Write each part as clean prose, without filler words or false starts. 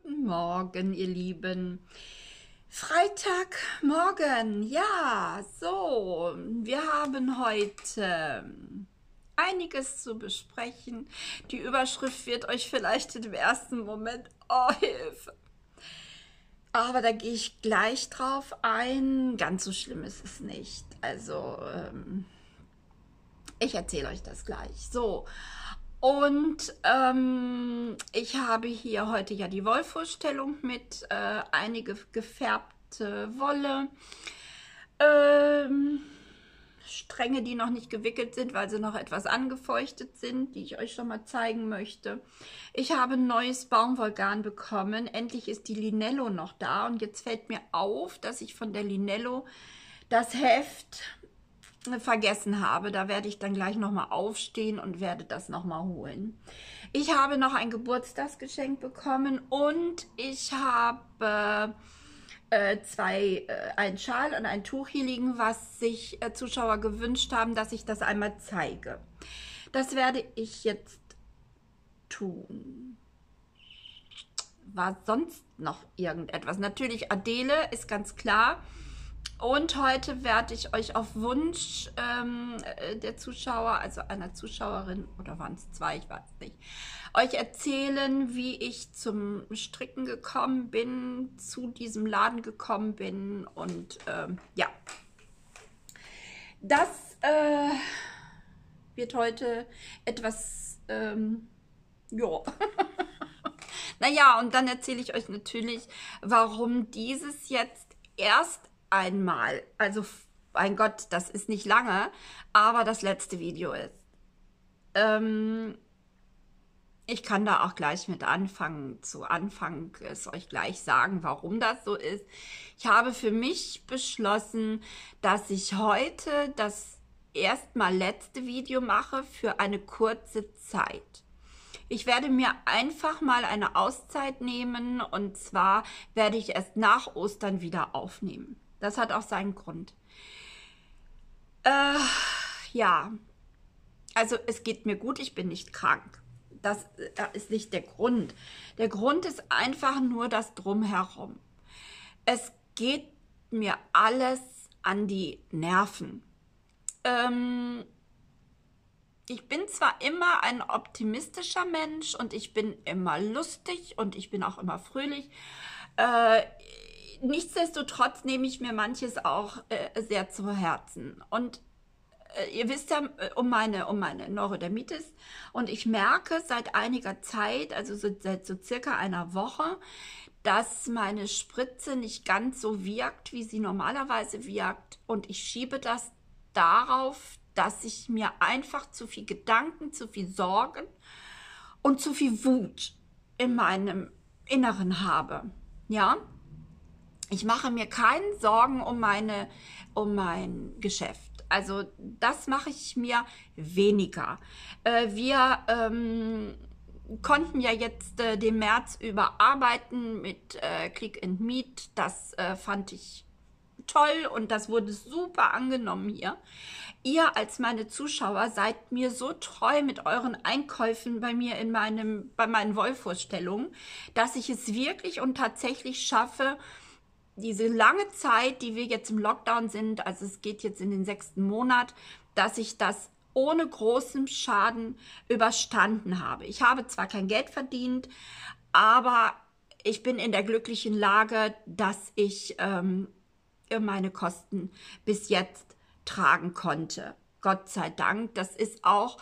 Guten Morgen, ihr Lieben. Freitagmorgen, ja, so, wir haben heute einiges zu besprechen. Die Überschrift wird euch vielleicht im ersten Moment, oh Hilfe, aber da gehe ich gleich drauf ein. Ganz so schlimm ist es nicht. Also, ich erzähle euch das gleich. So, und ich habe hier heute ja die Wollvorstellung mit einige gefärbte Wolle, ähm, Stränge, die noch nicht gewickelt sind, weil sie noch etwas angefeuchtet sind, die ich euch schon mal zeigen möchte. Ich habe ein neues Baumwollgarn bekommen. Endlich ist die Linello noch da und jetzt fällt mir auf, dass ich von der Linello das Heft vergessen habe. Da werde ich dann gleich nochmal aufstehen und werde das nochmal holen. Ich habe noch ein Geburtstagsgeschenk bekommen und ich habe einen Schal und ein Tuch hier liegen, was sich Zuschauer gewünscht haben, dass ich das einmal zeige. Das werde ich jetzt tun. War sonst noch irgendetwas? Natürlich Adele ist ganz klar. Und heute werde ich euch auf Wunsch der Zuschauer, also einer Zuschauerin, oder waren es zwei, ich weiß nicht, euch erzählen, wie ich zum Stricken gekommen bin, zu diesem Laden gekommen bin. Und ja, das wird heute etwas, ja. Naja, und dann erzähle ich euch natürlich, warum dieses jetzt erst einmal, also mein Gott, das ist nicht lange, aber das letzte Video ist. Ich kann da auch gleich mit anfangen. Zu Anfang es euch gleich sagen, warum das so ist. Ich habe für mich beschlossen, dass ich heute das erstmal letzte Video mache für eine kurze Zeit. Ich werde mir einfach mal eine Auszeit nehmen und zwar werde ich erst nach Ostern wieder aufnehmen. Das hat auch seinen Grund. Ja, also es geht mir gut, ich bin nicht krank. Das ist nicht der Grund. Der Grund ist einfach nur das Drumherum. Es geht mir alles an die Nerven. Ich bin zwar immer ein optimistischer Mensch und ich bin immer lustig und ich bin auch immer fröhlich. Äh, Nichtsdestotrotz nehme ich mir manches auch sehr zu Herzen. Und ihr wisst ja um meine Neurodermitis und ich merke seit einiger Zeit, also seit so circa einer Woche, dass meine Spritze nicht ganz so wirkt, wie sie normalerweise wirkt. Und ich schiebe das darauf, dass ich mir einfach zu viel Gedanken, zu viel Sorgen und zu viel Wut in meinem Inneren habe. Ja, ich mache mir keine Sorgen um mein Geschäft. Also das mache ich mir weniger. Wir konnten ja jetzt den März überarbeiten mit Click and Meet. Das fand ich toll und das wurde super angenommen hier. Ihr als meine Zuschauer seid mir so treu mit euren Einkäufen bei mir bei meinen Wollvorstellungen, dass ich es wirklich und tatsächlich schaffe, diese lange Zeit, die wir jetzt im Lockdown sind, also es geht jetzt in den 6. Monat, dass ich das ohne großen Schaden überstanden habe. Ich habe zwar kein Geld verdient, aber ich bin in der glücklichen Lage, dass ich meine Kosten bis jetzt tragen konnte. Gott sei Dank. Das ist auch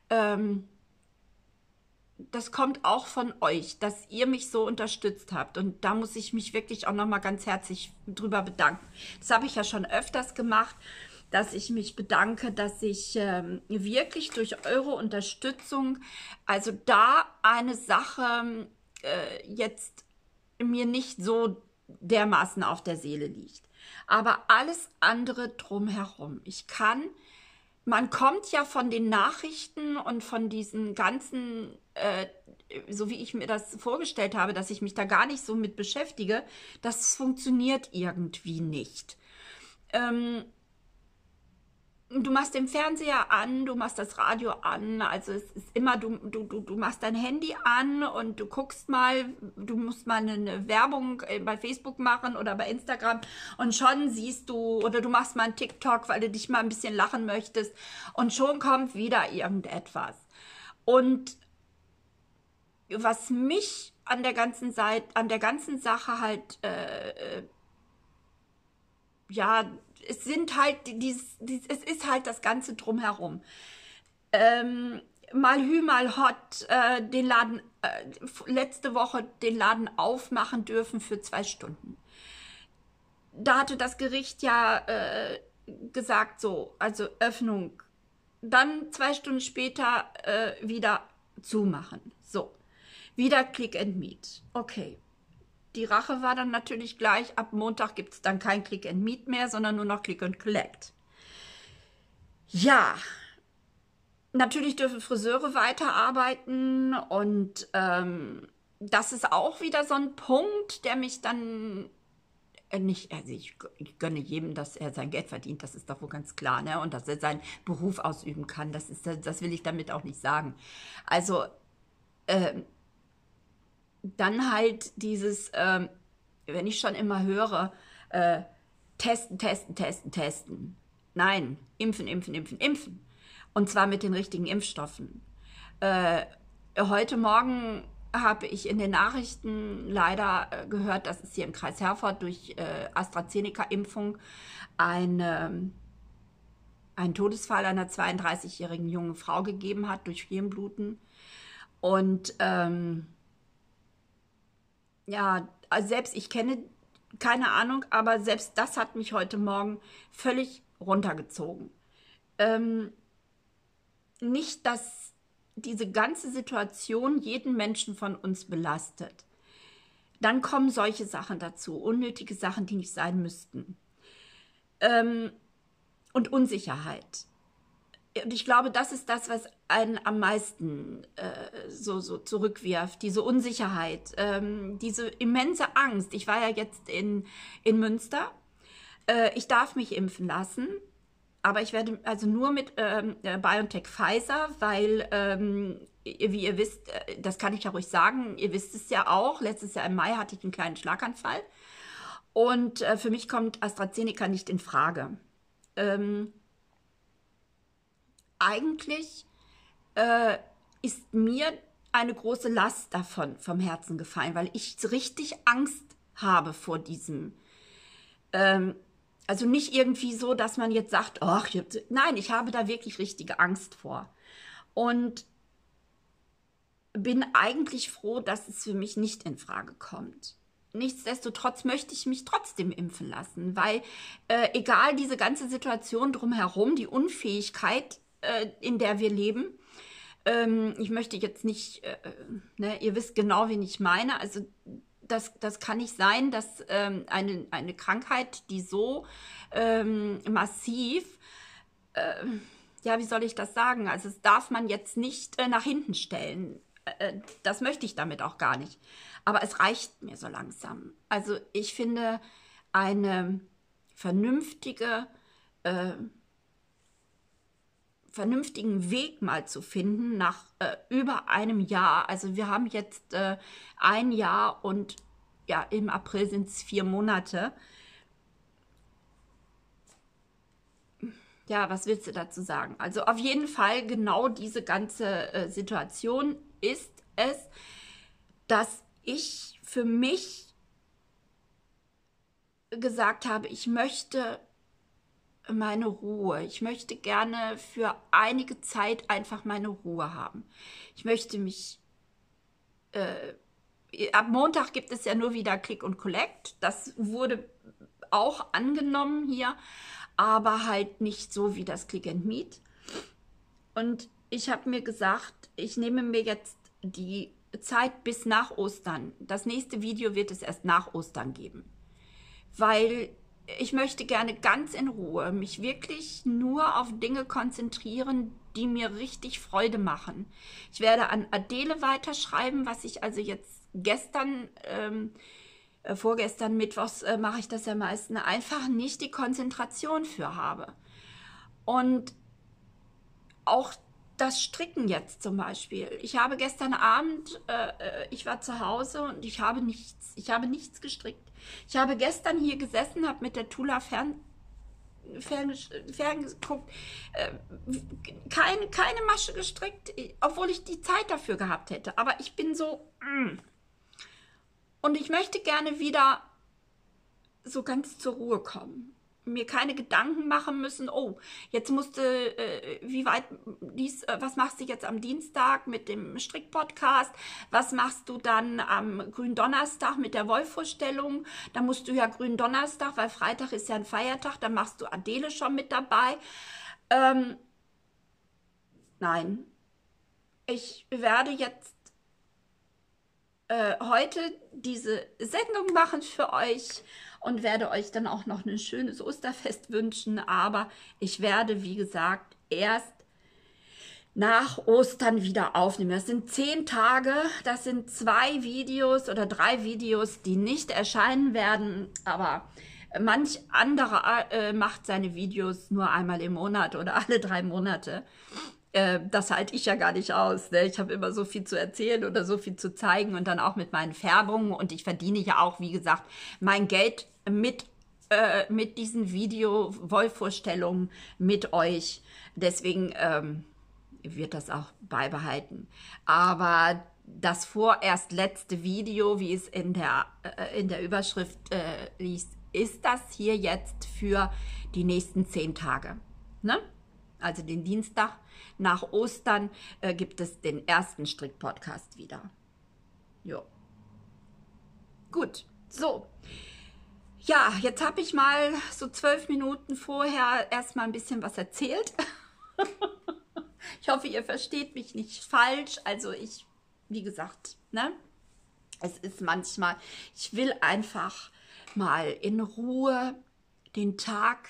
das kommt auch von euch, dass ihr mich so unterstützt habt. Und da muss ich mich wirklich auch nochmal ganz herzlich drüber bedanken. Das habe ich ja schon öfters gemacht, dass ich mich bedanke, dass ich wirklich durch eure Unterstützung, also da eine Sache jetzt mir nicht so dermaßen auf der Seele liegt. Aber alles andere drumherum. Man kommt ja von den Nachrichten und von diesen ganzen, so wie ich mir das vorgestellt habe, dass ich mich da gar nicht so mit beschäftige, das funktioniert irgendwie nicht. du machst den Fernseher an, du machst das Radio an, also es ist immer, du machst dein Handy an und du guckst mal, du musst mal eine Werbung bei Facebook machen oder bei Instagram und schon siehst du, oder du machst mal einen TikTok, weil du dich mal ein bisschen lachen möchtest und schon kommt wieder irgendetwas. Und was mich an der ganzen an der ganzen Sache halt, ja, es sind halt es ist halt das Ganze drumherum. Ähm, Mal Hü, mal Hot, letzte Woche den Laden aufmachen dürfen für 2 Stunden. Da hatte das Gericht ja gesagt, so, also Öffnung. Dann 2 Stunden später wieder zumachen. So, wieder Click and Meet. Okay. Die Rache war dann natürlich gleich, ab Montag gibt es dann kein Click and Meet mehr, sondern nur noch Click and Collect. Ja, natürlich dürfen Friseure weiterarbeiten und das ist auch wieder so ein Punkt, der mich dann nicht, also ich gönne jedem, dass er sein Geld verdient, das ist doch wohl ganz klar, ne? Und dass er seinen Beruf ausüben kann, das will ich damit auch nicht sagen. Also dann halt dieses, wenn ich schon immer höre, äh, testen, testen, testen, testen. Nein, impfen, impfen, impfen, impfen. Und zwar mit den richtigen Impfstoffen. Äh, Heute Morgen habe ich in den Nachrichten leider gehört, dass es hier im Kreis Herford durch AstraZeneca-Impfung eine, einen Todesfall einer 32-jährigen jungen Frau gegeben hat durch Hirnbluten. Und ja, also selbst ich kenne keine Ahnung, aber selbst das hat mich heute Morgen völlig runtergezogen. Ähm, Nicht, dass diese ganze Situation jeden Menschen von uns belastet. Dann kommen solche Sachen dazu, unnötige Sachen, die nicht sein müssten. Ähm, und Unsicherheit. Und ich glaube, das ist das, was einen am meisten so zurückwirft. Diese Unsicherheit, diese immense Angst. Ich war ja jetzt in Münster. Ich darf mich impfen lassen, aber ich werde also nur mit BioNTech Pfizer, weil, wie ihr wisst, das kann ich ja ruhig sagen, ihr wisst es ja auch, letztes Jahr im Mai hatte ich einen kleinen Schlaganfall und für mich kommt AstraZeneca nicht in Frage. Ähm, Eigentlich äh, ist mir eine große Last davon vom Herzen gefallen, weil ich so richtig Angst habe vor diesem. Ähm, also nicht irgendwie so, dass man jetzt sagt, ach, nein, ich habe da wirklich richtige Angst vor. Und bin eigentlich froh, dass es für mich nicht in Frage kommt. Nichtsdestotrotz möchte ich mich trotzdem impfen lassen, weil egal diese ganze Situation drumherum, die Unfähigkeit, in der wir leben, ich möchte jetzt nicht, ne, ihr wisst genau, wen ich meine, also das kann nicht sein, dass eine Krankheit, die so massiv, ja, wie soll ich das sagen? Also das darf man jetzt nicht nach hinten stellen. Das möchte ich damit auch gar nicht. Aber es reicht mir so langsam. Also ich finde eine vernünftige, äh, vernünftigen Weg mal zu finden nach über einem Jahr. Also wir haben jetzt ein Jahr und ja, im April sind es 4 Monate. Ja, was willst du dazu sagen? Also auf jeden Fall genau diese ganze Situation ist es, dass ich für mich gesagt habe, ich möchte meine Ruhe. Ich möchte gerne für einige Zeit einfach meine Ruhe haben. Ich möchte mich, ab Montag gibt es ja nur wieder Click und Collect. Das wurde auch angenommen hier, aber halt nicht so wie das Click and Meet. Und ich habe mir gesagt, ich nehme mir jetzt die Zeit bis nach Ostern. Das nächste Video wird es erst nach Ostern geben, weil ich möchte gerne ganz in Ruhe mich wirklich nur auf Dinge konzentrieren, die mir richtig Freude machen. Ich werde an Adele weiterschreiben, was ich also jetzt gestern, vorgestern Mittwochs mache ich das ja meistens, einfach nicht die Konzentration für habe. Und auch das Stricken jetzt zum Beispiel. Ich habe gestern Abend, ich war zu Hause und ich habe nichts gestrickt. Ich habe gestern hier gesessen, habe mit der Tula ferngeguckt, äh, keine Masche gestrickt, obwohl ich die Zeit dafür gehabt hätte. Aber ich bin so, und ich möchte gerne wieder so ganz zur Ruhe kommen. Mir keine Gedanken machen müssen, oh, jetzt musste, was machst du jetzt am Dienstag mit dem Strickpodcast? Was machst du dann am Gründonnerstag mit der Wollvorstellung? Da musst du ja Gründonnerstag, weil Freitag ist ja ein Feiertag, dann machst du Adele schon mit dabei. Nein, ich werde jetzt heute diese Sendung machen für euch und werde euch dann auch noch ein schönes Osterfest wünschen. Aber ich werde, wie gesagt, erst nach Ostern wieder aufnehmen. Das sind 10 Tage, das sind 2 Videos oder 3 Videos, die nicht erscheinen werden. Aber manch anderer macht seine Videos nur einmal im Monat oder alle 3 Monate. Das halte ich ja gar nicht aus. Ne? Ich habe immer so viel zu erzählen oder so viel zu zeigen und dann auch mit meinen Färbungen. Und ich verdiene ja auch, wie gesagt, mein Geld mit diesen Video-Wollvorstellungen mit euch. Deswegen wird das auch beibehalten. Aber das vorerst letzte Video, wie es in der Überschrift liest, ist das hier jetzt für die nächsten 10 Tage. Ne? Also den Dienstag nach Ostern gibt es den ersten Strick-Podcast wieder. Jo. Gut, so. Ja, jetzt habe ich mal so 12 Minuten vorher erstmal ein bisschen was erzählt. Ich hoffe, ihr versteht mich nicht falsch. Also wie gesagt, ne? Es ist manchmal, ich will einfach mal in Ruhe den Tag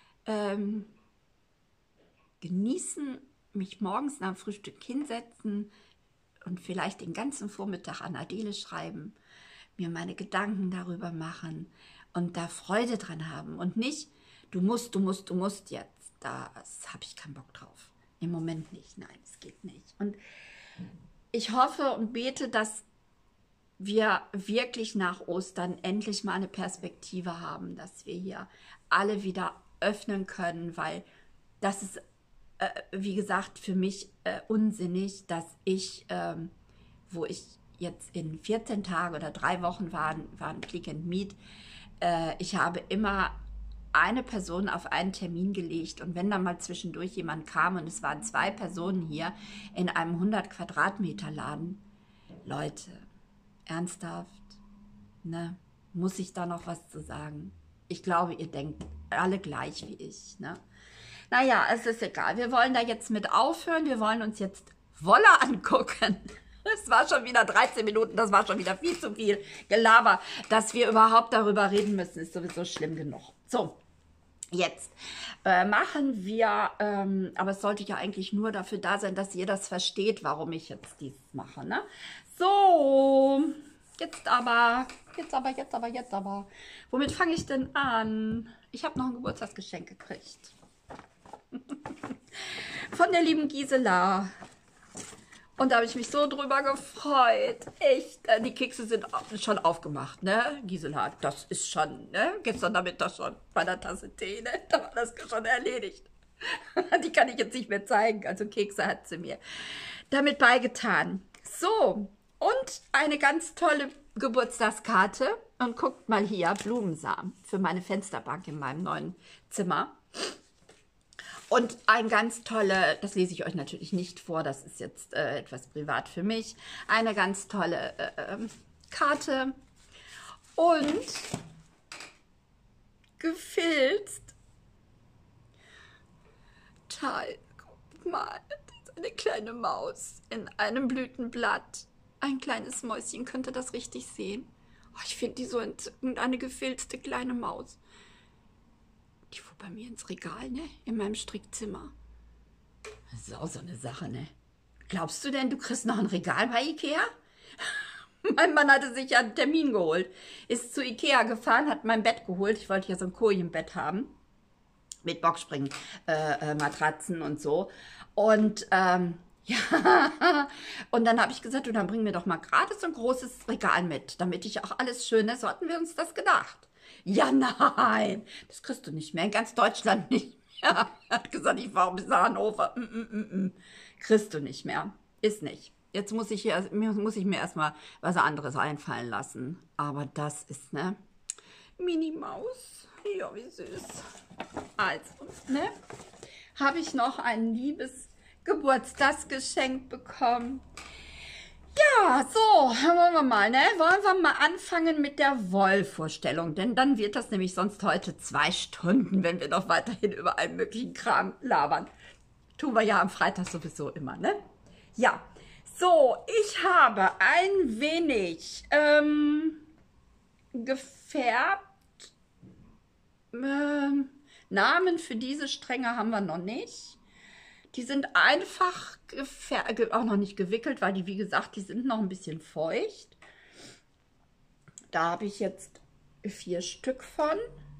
genießen, mich morgens nach dem Frühstück hinsetzen und vielleicht den ganzen Vormittag an Adele schreiben, mir meine Gedanken darüber machen und da Freude dran haben und nicht, du musst jetzt, das habe ich keinen Bock drauf. Im Moment nicht, nein, es geht nicht. Und ich hoffe und bete, dass wir wirklich nach Ostern endlich mal eine Perspektive haben, dass wir hier alle wieder öffnen können, weil das ist wie gesagt, für mich unsinnig, dass ich, wo ich jetzt in 14 Tagen oder 3 Wochen waren Click and Meet, ich habe immer eine Person auf einen Termin gelegt und wenn dann mal zwischendurch jemand kam und es waren 2 Personen hier in einem 100 Quadratmeter Laden, Leute, ernsthaft, ne, muss ich da noch was zu sagen? Ich glaube, ihr denkt alle gleich wie ich, ne? Naja, es ist egal. Wir wollen da jetzt mit aufhören. Wir wollen uns jetzt Wolle angucken. Es war schon wieder 13 Minuten. Das war schon wieder viel zu viel Gelaber. Dass wir überhaupt darüber reden müssen, ist sowieso schlimm genug. So, jetzt machen wir, aber es sollte ja eigentlich nur dafür da sein, dass ihr das versteht, warum ich jetzt dies mache. Ne? So, jetzt aber. Womit fange ich denn an? Ich habe noch ein Geburtstagsgeschenk gekriegt. Von der lieben Gisela. Und da habe ich mich so drüber gefreut. Echt, die Kekse sind schon aufgemacht, ne? Gisela, das ist schon, ne? Gestern Nachmittag schon bei der Tasse Tee, ne? Da war das schon erledigt. Die kann ich jetzt nicht mehr zeigen. Also Kekse hat sie mir damit beigetan. So, und eine ganz tolle Geburtstagskarte. Und guckt mal hier, Blumensamen für meine Fensterbank in meinem neuen Zimmer. Und ein ganz tolle, das lese ich euch natürlich nicht vor, das ist jetzt etwas privat für mich, eine ganz tolle Karte und gefilzt. Toll, guck mal, das ist eine kleine Maus in einem Blütenblatt. Ein kleines Mäuschen, könnt ihr das richtig sehen? Oh, ich finde die so entzückend, eine gefilzte kleine Maus. Die fuhr bei mir ins Regal, ne? In meinem Strickzimmer. Das ist auch so eine Sache, ne? Glaubst du denn, du kriegst noch ein Regal bei Ikea? Mein Mann hatte sich ja einen Termin geholt. Ist zu Ikea gefahren, hat mein Bett geholt. Ich wollte ja so ein Kojenbett haben. mit Boxspring Matratzen und so. Und ja, und dann habe ich gesagt, du, dann bring mir doch mal gerade so ein großes Regal mit, damit ich auch alles Schöne, so hatten wir uns das gedacht. Ja, nein, das kriegst du nicht mehr, in ganz Deutschland nicht mehr. Er hat gesagt, ich fahre bis nach Hannover. Kriegst du nicht mehr, ist nicht. Jetzt muss ich mir erstmal was anderes einfallen lassen. Aber das ist, ne, Minimaus. Ja, wie süß. Also, ne, habe ich noch ein liebes Geburtstagsgeschenk bekommen. Ja, so, wollen wir mal, ne? Wollen wir mal anfangen mit der Wollvorstellung, denn dann wird das nämlich sonst heute 2 Stunden, wenn wir noch weiterhin über allen möglichen Kram labern. Tun wir ja am Freitag sowieso immer, ne? Ja, so, ich habe ein wenig gefärbt. Namen für diese Stränge haben wir noch nicht. Die sind einfach auch noch nicht gewickelt, weil die, wie gesagt, die sind noch ein bisschen feucht. Da habe ich jetzt 4 Stück von.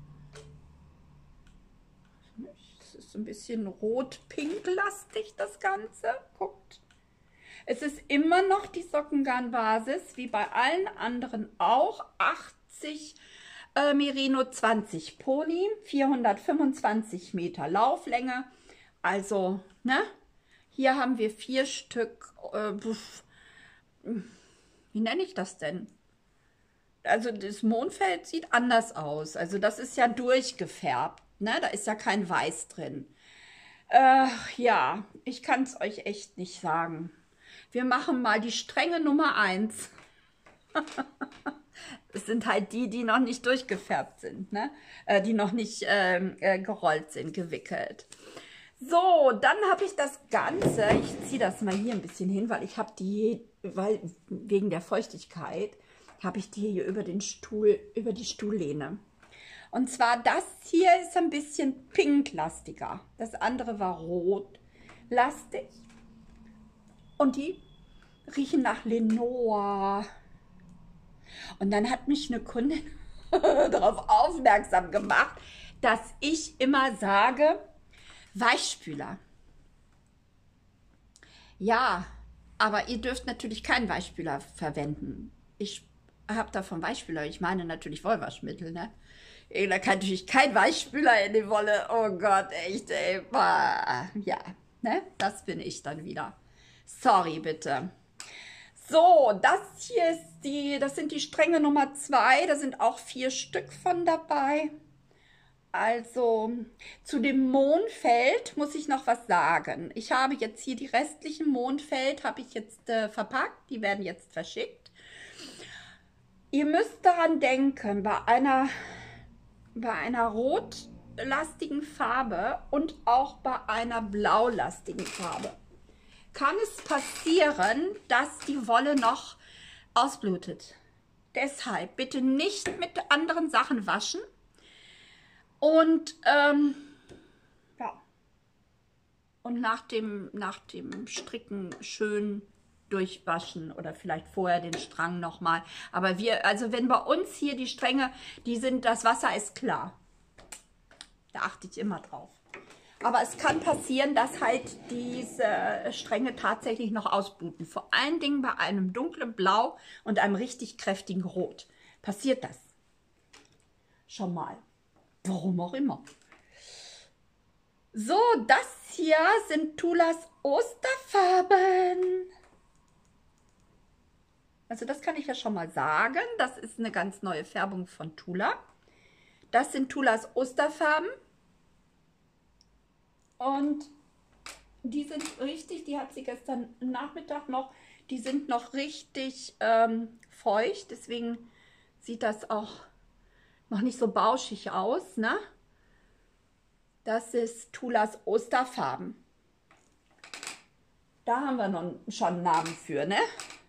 Es ist ein bisschen rot-pink-lastig, das Ganze. Guckt. Es ist immer noch die Sockengarnbasis, wie bei allen anderen auch. 80 Merino 20 Pony, 425 Meter Lauflänge. Also, ne? Hier haben wir 4 Stück, wie nenne ich das denn? Also das Mondfeld sieht anders aus. Also das ist ja durchgefärbt, ne? Da ist ja kein Weiß drin. Ja, ich kann es euch echt nicht sagen. Wir machen mal die Stränge Nummer 1. Es sind halt die noch nicht durchgefärbt sind, ne? Die noch nicht gerollt sind, gewickelt. So, dann habe ich das Ganze, ich ziehe das mal hier ein bisschen hin, weil ich habe die, wegen der Feuchtigkeit, habe ich die hier über den Stuhl, über die Stuhllehne. Und zwar das hier ist ein bisschen pink-lastiger. Das andere war rot-lastig. Und die riechen nach Lenoir. Und dann hat mich eine Kundin darauf aufmerksam gemacht, dass ich immer sage, Weichspüler. Ja, aber ihr dürft natürlich keinen Weichspüler verwenden. Ich habe davon Weichspüler, ich meine natürlich Wollwaschmittel, ne? Da kann natürlich kein Weichspüler in die Wolle. Oh Gott, echt, ey. Bah. Ja, ne? Das bin ich dann wieder. Sorry, bitte. So, das hier ist das sind die Stränge Nummer 2. Da sind auch 4 Stück von dabei. Also, zu dem Mondfeld muss ich noch was sagen. Ich habe jetzt hier die restlichen Mondfeld, habe ich jetzt verpackt. Die werden jetzt verschickt. Ihr müsst daran denken, bei einer rotlastigen Farbe und auch bei einer blaulastigen Farbe kann es passieren, dass die Wolle noch ausblutet. Deshalb bitte nicht mit anderen Sachen waschen. Und ja, und nach dem Stricken schön durchwaschen oder vielleicht vorher den Strang nochmal. Aber also wenn bei uns hier die Stränge, das Wasser ist klar. Da achte ich immer drauf. Aber es kann passieren, dass halt diese Stränge tatsächlich noch ausbluten. Vor allen Dingen bei einem dunklen Blau und einem richtig kräftigen Rot. Passiert das schon mal. Warum auch immer. So, das hier sind Tulas Osterfarben. Also das kann ich ja schon mal sagen. Das ist eine ganz neue Färbung von Tula. Das sind Tulas Osterfarben. Und die sind richtig, die hat sie gestern Nachmittag noch, die sind noch richtig feucht. Deswegen sieht das auch noch nicht so bauschig aus, ne? Das ist Tulas Osterfarben. Da haben wir noch schon einen Namen für, ne?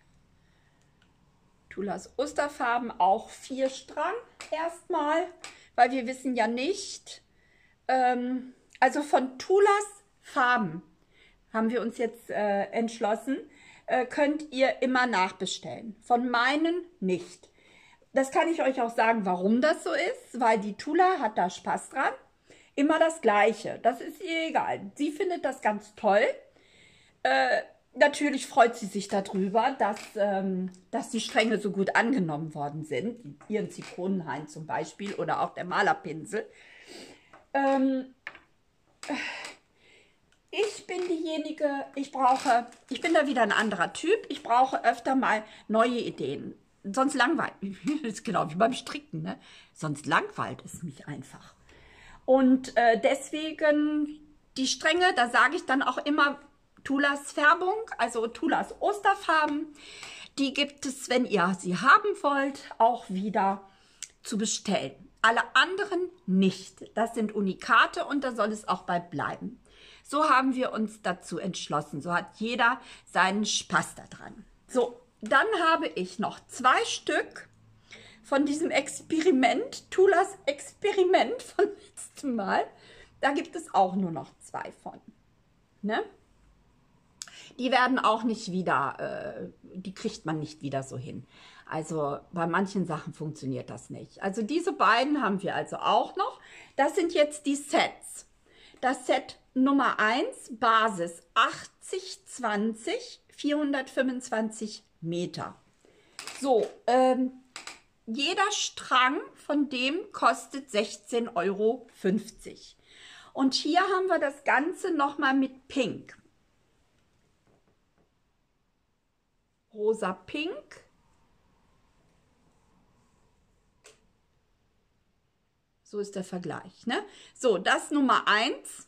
Tulas Osterfarben, auch 4 Strang erstmal, weil wir wissen ja nicht, also von Tulas Farben haben wir uns jetzt entschlossen, könnt ihr immer nachbestellen. Von meinen nicht. Das kann ich euch auch sagen, warum das so ist, weil die Tula hat da Spaß dran. immer das Gleiche. Das ist ihr egal. Sie findet das ganz toll. Natürlich freut sie sich darüber, dass die Stränge so gut angenommen worden sind. Ihren Zitronenhain zum Beispiel oder auch der Malerpinsel. Ähm, Ich bin diejenige, ich bin da wieder ein anderer Typ. Ich brauche öfter mal neue Ideen. Sonst langweilt, das ist genau wie beim Stricken, ne? Sonst langweilt es mich einfach. Und deswegen die Stränge, da sage ich dann auch immer Tulas Färbung, also Tulas Osterfarben. Die gibt es, wenn ihr sie haben wollt, auch wieder zu bestellen. Alle anderen nicht. Das sind Unikate und da soll es auch bei bleiben. So haben wir uns dazu entschlossen. So hat jeder seinen Spaß daran. So, dann habe ich noch 2 Stück von diesem Experiment, Tulas Experiment von letztem Mal. Da gibt es auch nur noch 2 von. Ne? Die werden auch nicht wieder, die kriegt man nicht wieder so hin. Also bei manchen Sachen funktioniert das nicht. Also diese beiden haben wir also auch noch. Das sind jetzt die Sets. Das Set Nummer 1, Basis 8020, 425 Meter. So, jeder Strang von dem kostet 16,50 €. Und hier haben wir das Ganze nochmal mit Pink. Rosa Pink. So ist der Vergleich, ne? So, das Nummer 1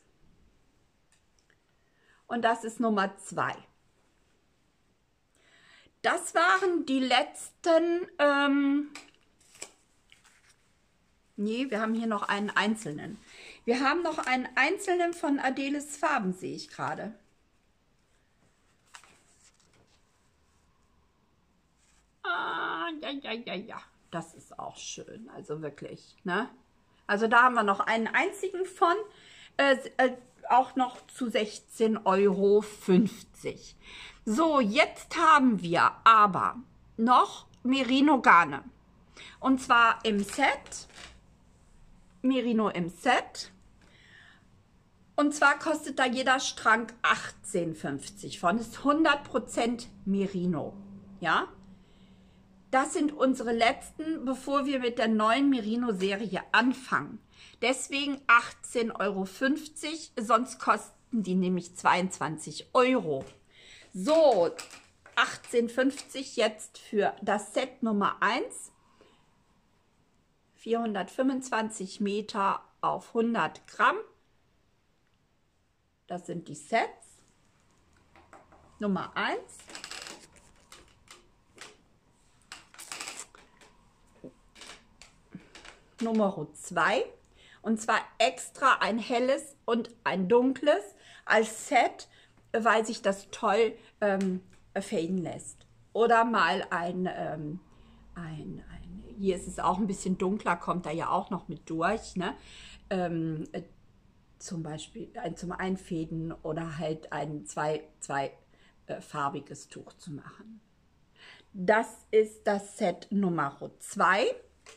und das ist Nummer 2. Das waren die letzten, nee, wir haben hier noch einen einzelnen. Wir haben noch einen einzelnen von Adeles Farben, sehe ich gerade. Ah, ja, das ist auch schön, also wirklich, ne? Also da haben wir noch einen einzigen von, auch noch zu 16,50 €. So, jetzt haben wir aber noch Merino Garne. Und zwar im Set, Merino im Set. Und zwar kostet da jeder Strang 18,50 € von. Ist 100% Merino, ja? Das sind unsere letzten, bevor wir mit der neuen Merino-Serie anfangen. Deswegen 18,50 €, sonst kosten die nämlich 22 €. So, 18,50 € jetzt für das Set Nummer 1. 425 Meter auf 100 Gramm. Das sind die Sets. Nummer 1. Nummer 2. Und zwar extra ein helles und ein dunkles als Set, weil sich das toll faden lässt. Oder mal hier ist es auch ein bisschen dunkler, kommt da ja auch noch mit durch, ne? Zum Beispiel zum Einfäden oder halt ein farbiges Tuch zu machen. Das ist das Set Nummer 2.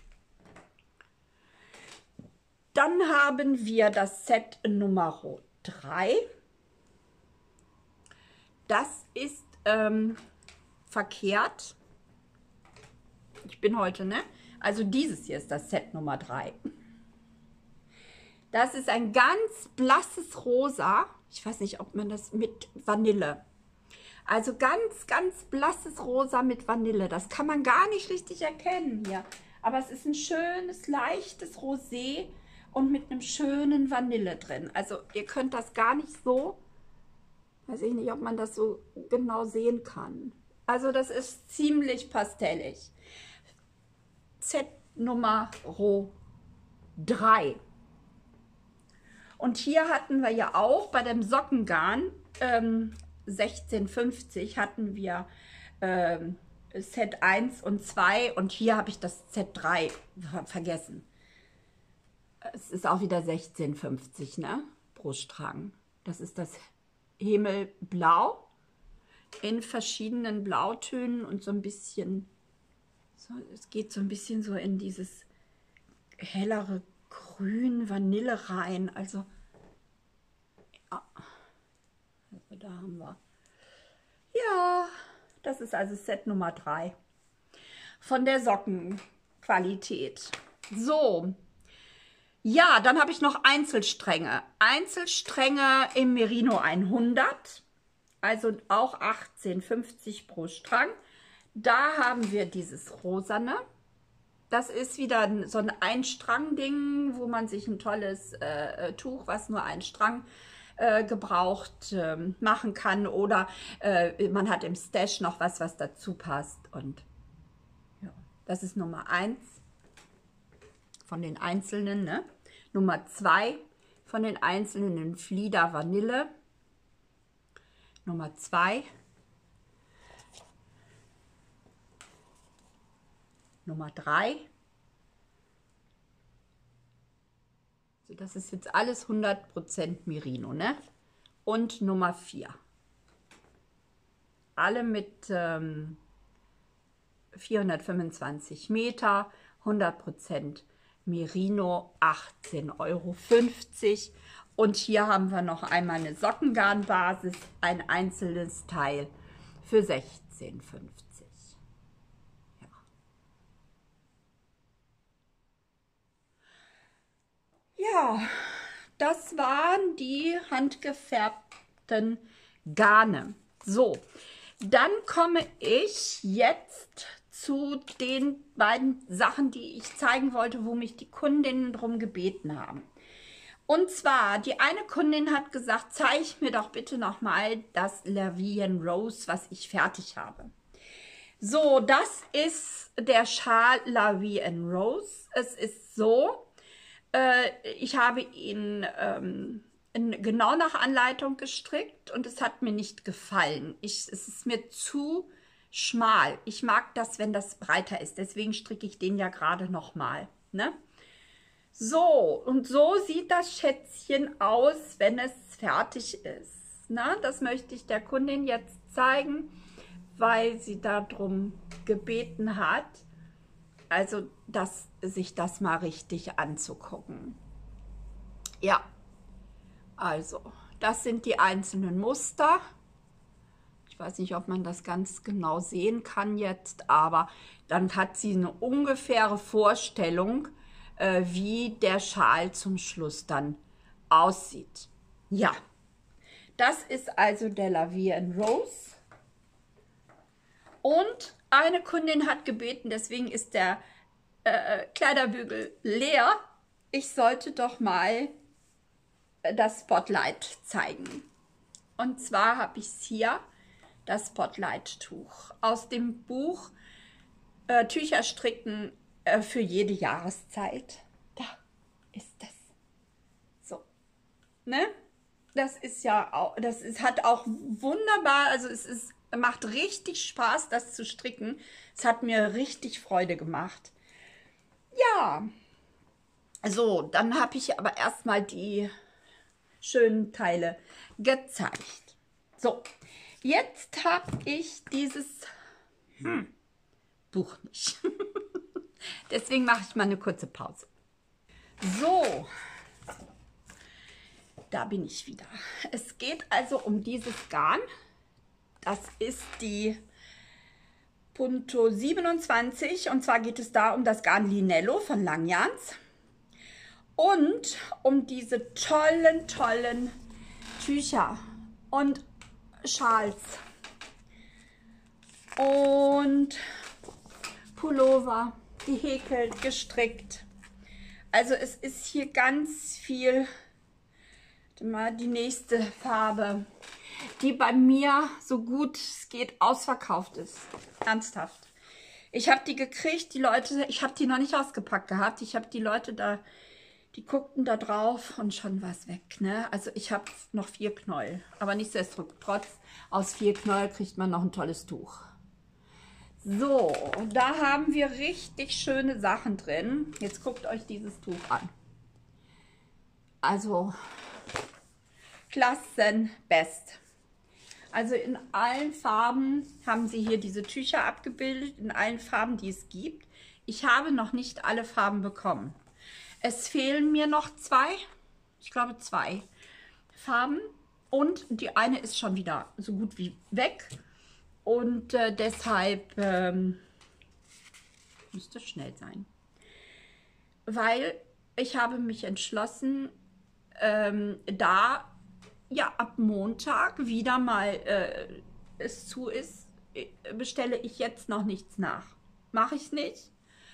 Dann haben wir das Set Nummer 3. Das ist verkehrt. Ich bin heute, ne? Also dieses hier ist das Set Nummer 3. Das ist ein ganz blasses Rosa. Ich weiß nicht, ob man das mit Vanille. Also ganz, ganz blasses Rosa mit Vanille. Das kann man gar nicht richtig erkennen hier. Aber es ist ein schönes, leichtes Rosé und mit einem schönen Vanille drin. Also ihr könnt das gar nicht so, weiß ich nicht, ob man das so genau sehen kann. Also das ist ziemlich pastellig. Set Nummer 3. Und hier hatten wir ja auch bei dem Sockengarn 16,50 hatten wir Set 1 und 2 und hier habe ich das Set 3 vergessen. Es ist auch wieder 16,50, ne? Pro Strang. Das ist das Himmelblau in verschiedenen Blautönen und so ein bisschen, so, es geht so ein bisschen so in dieses hellere grün Vanille rein. Also, ja, also da haben wir. Ja, das ist also Set Nummer 3 von der Sockenqualität. So, ja, dann habe ich noch Einzelstränge. Einzelstränge im Merino 100, also auch 18,50 pro Strang. Da haben wir dieses Rosane. Das ist wieder so ein Einstrang-Ding, wo man sich ein tolles Tuch, was nur einen Strang gebraucht, machen kann. Oder man hat im Stash noch was, was dazu passt. Und ja, das ist Nummer 1 von den einzelnen. Ne? Nummer 2 von den einzelnen in Flieder Vanille. Nummer 2. Nummer 3. So, das ist jetzt alles 100% Merino, ne? Und Nummer 4. Alle mit 425 Meter, 100% Merino, 18,50 €. Und hier haben wir noch einmal eine Sockengarnbasis, ein einzelnes Teil für 16,50 €. Ja, das waren die handgefärbten Garne. So, dann komme ich jetzt zu den beiden Sachen, die ich zeigen wollte, wo mich die Kundinnen drum gebeten haben. Und zwar, die eine Kundin hat gesagt, zeig mir doch bitte nochmal das La Vie en Rose, was ich fertig habe. So, das ist der Schal La Vie en Rose. Es ist so, ich habe ihn genau nach Anleitung gestrickt und es hat mir nicht gefallen. Es ist mir zu schmal. Ich mag das, wenn das breiter ist. Deswegen stricke ich den ja gerade nochmal. Ne? So, und so sieht das Schätzchen aus, wenn es fertig ist. Na, das möchte ich der Kundin jetzt zeigen, weil sie darum gebeten hat. Also, sich das mal richtig anzugucken. Ja, also, das sind die einzelnen Muster. Ich weiß nicht, ob man das ganz genau sehen kann jetzt, aber dann hat sie eine ungefähre Vorstellung, wie der Schal zum Schluss dann aussieht. Ja, das ist also der La Vie en Rose. Und eine Kundin hat gebeten, deswegen ist der Kleiderbügel leer. Ich sollte doch mal das Spotlight zeigen. Und zwar habe ich hier das Spotlight-Tuch aus dem Buch Tücher stricken für jede Jahreszeit. Da ist das. So. Ne? Das ist ja auch, hat auch wunderbar, also macht richtig Spaß, das zu stricken. Es hat mir richtig Freude gemacht. Ja, so, dann habe ich aber erstmal die schönen Teile gezeigt. So, jetzt habe ich dieses Buch nicht. Deswegen mache ich mal eine kurze Pause. So, da bin ich wieder. Es geht also um dieses Garn. Das ist die Punto 27 und zwar geht es da um das Garn Linello von Langjans und um diese tollen Tücher und Schals und Pullover, gehäkelt, gestrickt. Also es ist hier ganz viel. Mal die nächste Farbe, die bei mir so gut es geht ausverkauft ist. Ernsthaft. Ich habe die gekriegt, die Leute, ich habe die noch nicht ausgepackt gehabt. Ich habe die Leute da, die guckten da drauf und schon war es weg. Ne? Also ich habe noch 4 Knäuel. Aber nichtsdestotrotz, aus 4 Knäuel kriegt man noch ein tolles Tuch. So, da haben wir richtig schöne Sachen drin. Jetzt guckt euch dieses Tuch an. Also Klassenbest. Also in allen Farben haben sie hier diese Tücher abgebildet, in allen Farben, die es gibt. Ich habe noch nicht alle Farben bekommen. Es fehlen mir noch zwei, ich glaube zwei Farben. Und die eine ist schon wieder so gut wie weg. Und deshalb müsste schnell sein. Weil ich habe mich entschlossen, da ja ab Montag wieder mal es zu ist, bestelle ich jetzt noch nichts nach. Mache ich nicht.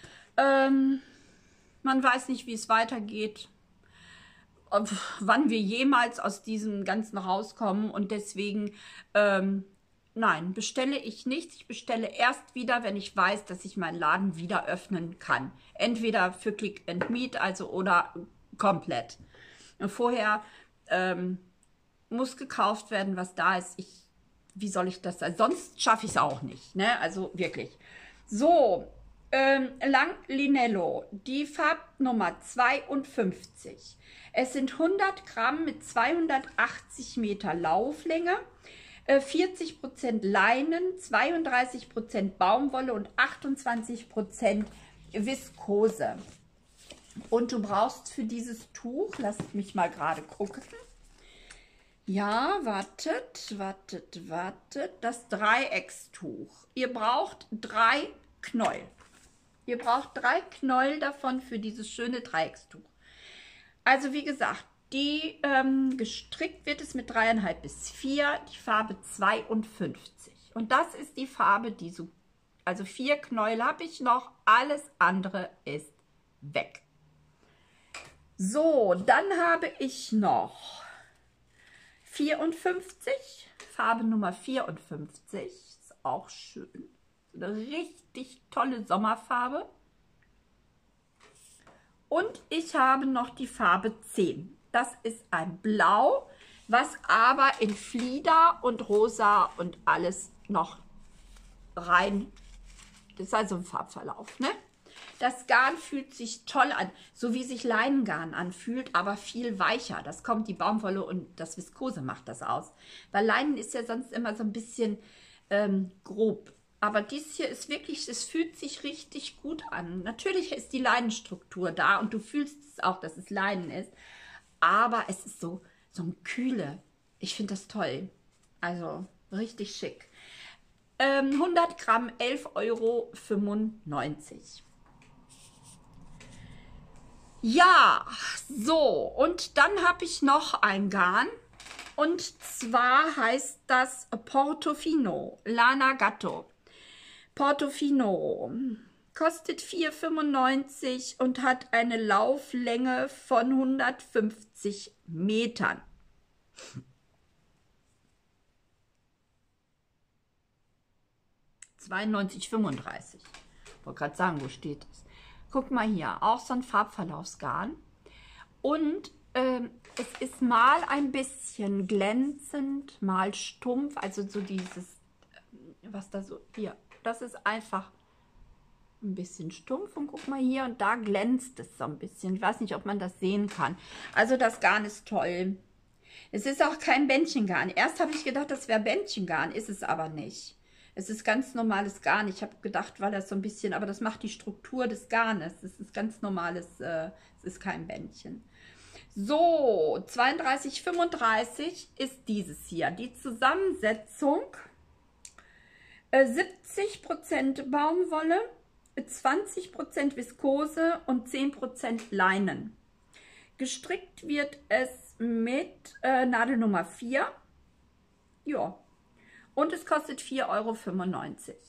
Man weiß nicht, wie es weitergeht, wann wir jemals aus diesem Ganzen rauskommen. Und deswegen, nein, bestelle ich nichts. Ich bestelle erst wieder, wenn ich weiß, dass ich meinen Laden wieder öffnen kann. Entweder für Click and Meet, also oder komplett. Und vorher muss gekauft werden, was da ist. Wie soll ich das sein? Sonst schaffe ich es auch nicht. Ne? Also wirklich. So, Lang Linello, die Farbnummer 52. Es sind 100 Gramm mit 280 Meter Lauflänge, 40% Leinen, 32% Baumwolle und 28% Viskose. Und du brauchst für dieses Tuch, lasst mich mal gerade gucken. Ja, wartet, das Dreieckstuch. Ihr braucht 3 Knäuel. Ihr braucht 3 Knäuel davon für dieses schöne Dreieckstuch. Also wie gesagt, gestrickt wird es mit 3,5 bis 4, die Farbe 52. Und das ist die Farbe, die so, also 4 Knäuel habe ich noch, alles andere ist weg. So, dann habe ich noch 54, Farbe Nummer 54, ist auch schön. Eine richtig tolle Sommerfarbe. Und ich habe noch die Farbe 10. Das ist ein Blau, was aber in Flieder und Rosa und alles noch rein. Das ist also ein Farbverlauf, ne? Das Garn fühlt sich toll an, so wie sich Leinengarn anfühlt, aber viel weicher. Das kommt die Baumwolle und das Viskose macht das aus. Weil Leinen ist ja sonst immer so ein bisschen grob. Aber dies hier ist wirklich, es fühlt sich richtig gut an. Natürlich ist die Leinenstruktur da und du fühlst es auch, dass es Leinen ist. Aber es ist so ein Kühle. Ich finde das toll. Also richtig schick. 100 Gramm, 11,95 €. Ja, so. Und dann habe ich noch ein Garn. Und zwar heißt das Portofino, Lana Gatto. Portofino kostet 4,95 € und hat eine Lauflänge von 150 Metern. €92,35. Ich wollte gerade sagen, wo steht es? Guck mal hier, auch so ein Farbverlaufsgarn. Und es ist mal ein bisschen glänzend, mal stumpf. Also so dieses, was da so, hier, das ist einfach ein bisschen stumpf. Und guck mal hier, und da glänzt es so ein bisschen. Ich weiß nicht, ob man das sehen kann. Also das Garn ist toll. Es ist auch kein Bändchengarn. Erst habe ich gedacht, das wäre Bändchengarn, ist es aber nicht. Es ist ganz normales Garn. Ich habe gedacht, weil das so ein bisschen, aber das macht die Struktur des Garnes. Es ist ganz normales, es ist kein Bändchen. So, 32,35 ist dieses hier. Die Zusammensetzung, 70% Baumwolle, 20% Viskose und 10% Leinen. Gestrickt wird es mit Nadel Nummer 4. Ja. Und es kostet 4,95 €.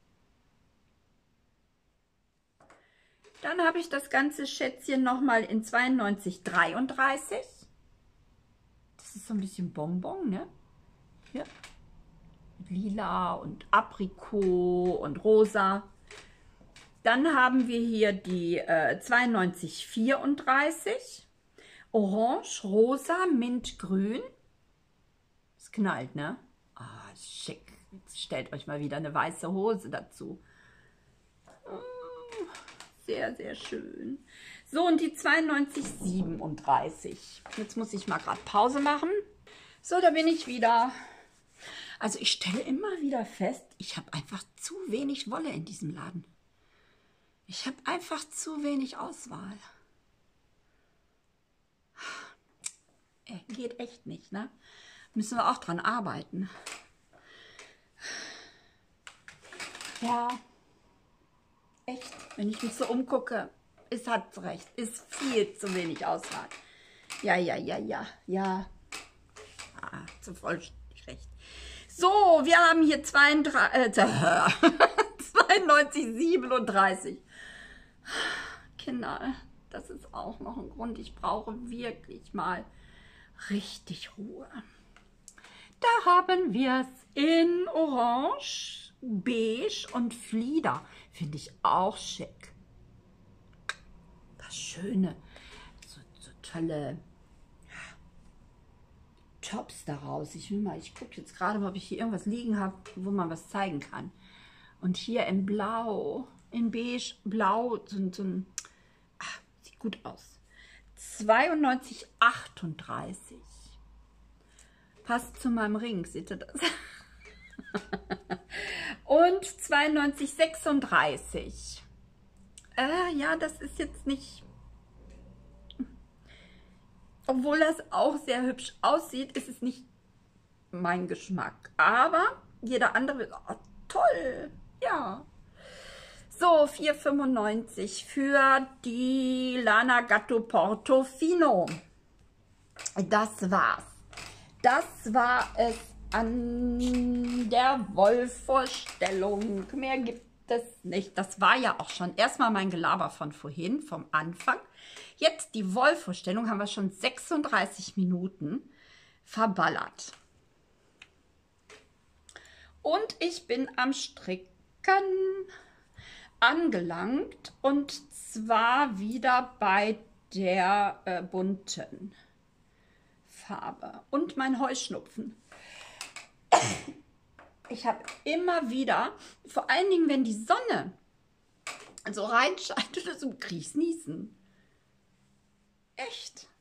Dann habe ich das ganze Schätzchen nochmal in 92,33. Das ist so ein bisschen Bonbon, ne? Hier. Mit Lila und Aprikot und Rosa. Dann haben wir hier die 92,34. Orange, Rosa, Mintgrün. Das knallt, ne? Ah, schick. Jetzt stellt euch mal wieder eine weiße Hose dazu. Sehr, sehr schön. So, und die 92,37. Jetzt muss ich mal gerade Pause machen. So, da bin ich wieder. Also ich stelle immer wieder fest, ich habe einfach zu wenig Wolle in diesem Laden. Ich habe einfach zu wenig Auswahl. Geht echt nicht, ne? Müssen wir auch dran arbeiten. Ja, echt. Wenn ich mich so umgucke, es hat recht. Ist viel zu wenig Auswahl. Ja, ja, ja, ja, ja. Ah, zu vollständig recht. So, wir haben hier 92, 37. Kinder, das ist auch noch ein Grund. Ich brauche wirklich mal richtig Ruhe. Da haben wir es in Orange, Beige und Flieder. Finde ich auch schick. Das Schöne, so tolle Tops daraus. Ich gucke jetzt gerade mal, ob ich hier irgendwas liegen habe, wo man was zeigen kann. Und hier in Blau, in Beige, Blau, sieht gut aus. 92,38. Passt zu meinem Ring, seht ihr das? Und 92,36. Ja, das ist jetzt nicht... Obwohl das auch sehr hübsch aussieht, ist es nicht mein Geschmack. Aber jeder andere wird... Oh, toll! Ja. So, 4,95 für die Lana Gatto Portofino. Das war's. Das war es an der Wollvorstellung. Mehr gibt es nicht. Das war ja auch schon erstmal mein Gelaber von vorhin, vom Anfang. Jetzt die Wollvorstellung haben wir schon 36 Minuten verballert. Und ich bin am Stricken angelangt und zwar wieder bei der bunten Farbe und mein Heuschnupfen. Ich habe immer wieder, vor allen Dingen, wenn die Sonne so reinscheint oder so, kriege ich Niesen. Echt.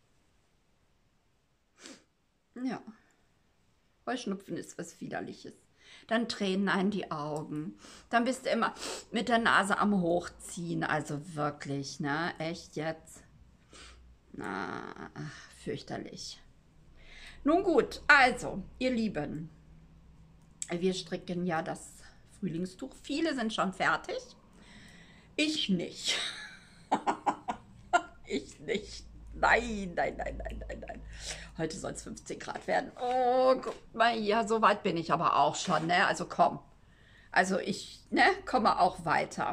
Ja. Heuschnupfen ist was Widerliches. Dann tränen einen die Augen. Dann bist du immer mit der Nase am Hochziehen. Also wirklich, ne? Echt jetzt? Na, fürchterlich. Nun gut, also, ihr Lieben, wir stricken ja das Frühlingstuch. Viele sind schon fertig. Ich nicht. Ich nicht. Nein, nein, nein, nein, nein, nein. Heute soll es 15 Grad werden. Oh, guck mal, ja, so weit bin ich aber auch schon, ne? Also komm. Also ich, ne, komme auch weiter.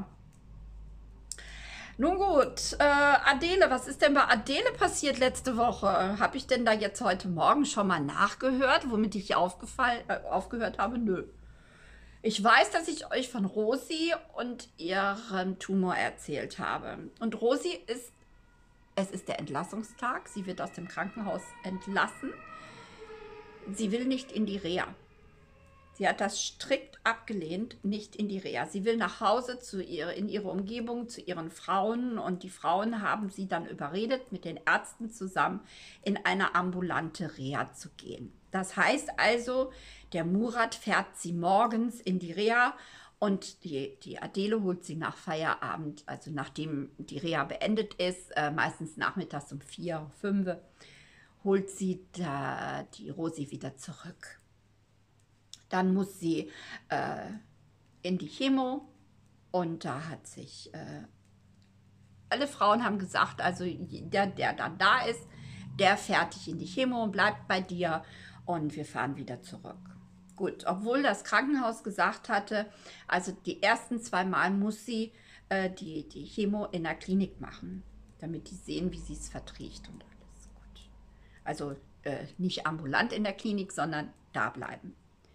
Nun gut, Adele, was ist denn bei Adele passiert letzte Woche? Habe ich denn da jetzt heute Morgen schon mal nachgehört, womit ich aufgehört habe? Nö. Ich weiß, dass ich euch von Rosi und ihrem Tumor erzählt habe. Und Rosi es ist der Entlassungstag. Sie wird aus dem Krankenhaus entlassen. Sie will nicht in die Reha. Sie hat das strikt abgelehnt, nicht in die Reha. Sie will nach Hause in ihre Umgebung, zu ihren Frauen. Und die Frauen haben sie dann überredet, mit den Ärzten zusammen in eine ambulante Reha zu gehen. Das heißt also, der Murat fährt sie morgens in die Reha und die Adele holt sie nach Feierabend, also nachdem die Reha beendet ist, meistens nachmittags um 4, 5, holt sie die Rosi wieder zurück. Dann muss sie in die Chemo und da hat sich, alle Frauen haben gesagt, also der dann da ist, der fährt dich in die Chemo und bleibt bei dir und wir fahren wieder zurück. Gut, obwohl das Krankenhaus gesagt hatte, also die ersten 2 Mal muss sie die Chemo in der Klinik machen, damit die sehen, wie sie es verträgt und alles gut. Also nicht ambulant in der Klinik, sondern da bleiben.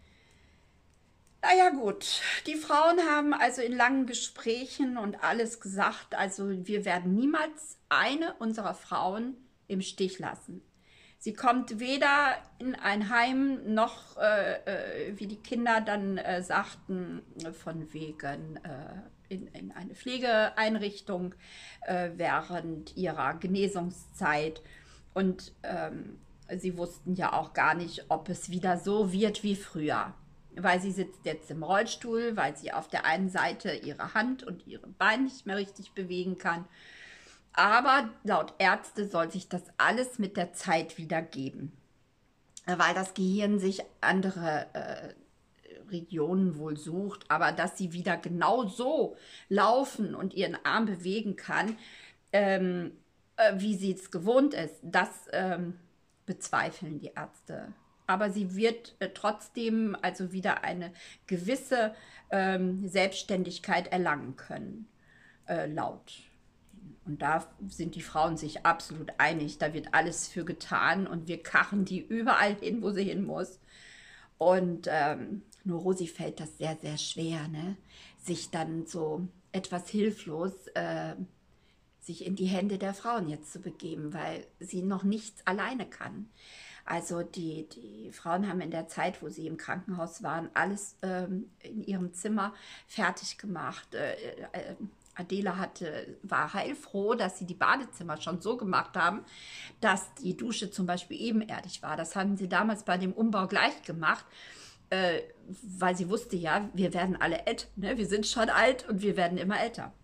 Naja gut, die Frauen haben also in langen Gesprächen und alles gesagt, also wir werden niemals eine unserer Frauen im Stich lassen. Sie kommt weder in ein Heim noch, wie die Kinder dann sagten, von wegen in eine Pflegeeinrichtung während ihrer Genesungszeit. Und sie wussten ja auch gar nicht, ob es wieder so wird wie früher. Weil sie sitzt jetzt im Rollstuhl, weil sie auf der einen Seite ihre Hand und ihre Beine nicht mehr richtig bewegen kann. Aber laut Ärzte soll sich das alles mit der Zeit wieder geben, weil das Gehirn sich andere Regionen wohl sucht, aber dass sie wieder genau so laufen und ihren Arm bewegen kann, wie sie es gewohnt ist, das bezweifeln die Ärzte. Aber sie wird trotzdem also wieder eine gewisse Selbstständigkeit erlangen können, laut. Und da sind die Frauen sich absolut einig. Da wird alles für getan und wir karren die überall hin, wo sie hin muss. Und nur Rosi fällt das sehr, sehr schwer, ne? Sich dann so etwas hilflos sich in die Hände der Frauen jetzt zu begeben, weil sie noch nichts alleine kann. Also die Frauen haben in der Zeit, wo sie im Krankenhaus waren, alles in ihrem Zimmer fertig gemacht. Adela war heilfroh, dass sie die Badezimmer schon so gemacht haben, dass die Dusche zum Beispiel ebenerdig war. Das haben sie damals bei dem Umbau gleich gemacht, weil sie wusste ja, wir werden alle älter, ne? Wir sind schon alt und wir werden immer älter.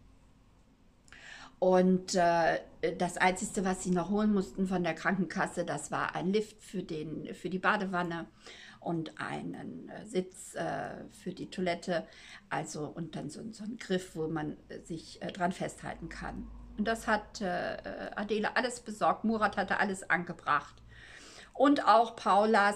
Und das Einzige, was sie noch holen mussten von der Krankenkasse, das war ein Lift für die Badewanne und einen Sitz für die Toilette. Also und dann so ein Griff, wo man sich dran festhalten kann. Und das hat Adele alles besorgt. Murat hatte alles angebracht. Und auch Paulas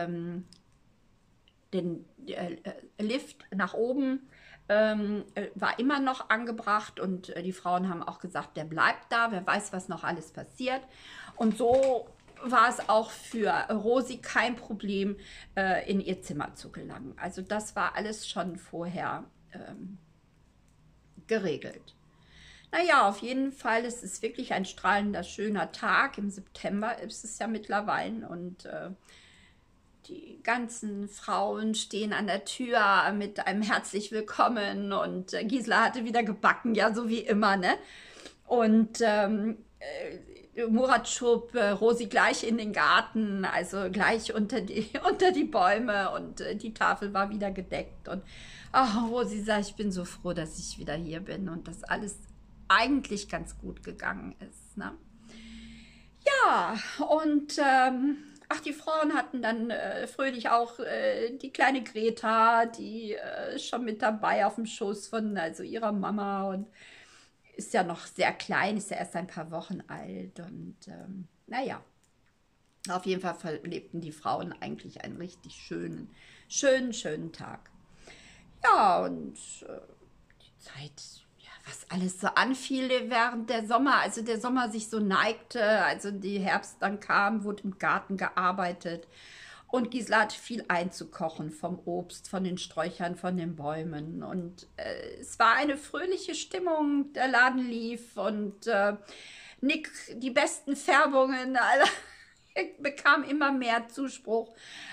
den Lift nach oben war immer noch angebracht und die Frauen haben auch gesagt, der bleibt da, wer weiß, was noch alles passiert. Und so war es auch für Rosi kein Problem, in ihr Zimmer zu gelangen. Also das war alles schon vorher geregelt. Naja, auf jeden Fall, es ist wirklich ein strahlender, schöner Tag. Im September ist es ja mittlerweile und die ganzen Frauen stehen an der Tür mit einem herzlich willkommen und Gisela hatte wieder gebacken, ja, so wie immer, ne? Und Murat schob Rosi gleich in den Garten, also gleich unter die Bäume und die Tafel war wieder gedeckt. Und ach, Rosi sagt, ich bin so froh, dass ich wieder hier bin und dass alles eigentlich ganz gut gegangen ist, ne? Ja, und ach, die Frauen hatten dann fröhlich auch die kleine Greta, die schon mit dabei auf dem Schoß von also ihrer Mama und ist ja noch sehr klein, ist ja erst ein paar Wochen alt und naja, auf jeden Fall verlebten die Frauen eigentlich einen richtig schönen Tag. Ja, und die Zeit, ja, was alles so anfiel während der Sommer, also der Sommer sich so neigte, also die Herbst dann kam, wurde im Garten gearbeitet. Und Gisela hatte viel einzukochen vom Obst, von den Sträuchern, von den Bäumen. Und es war eine fröhliche Stimmung, der Laden lief und Nick die besten Färbungen. Bekam immer mehr Zuspruch.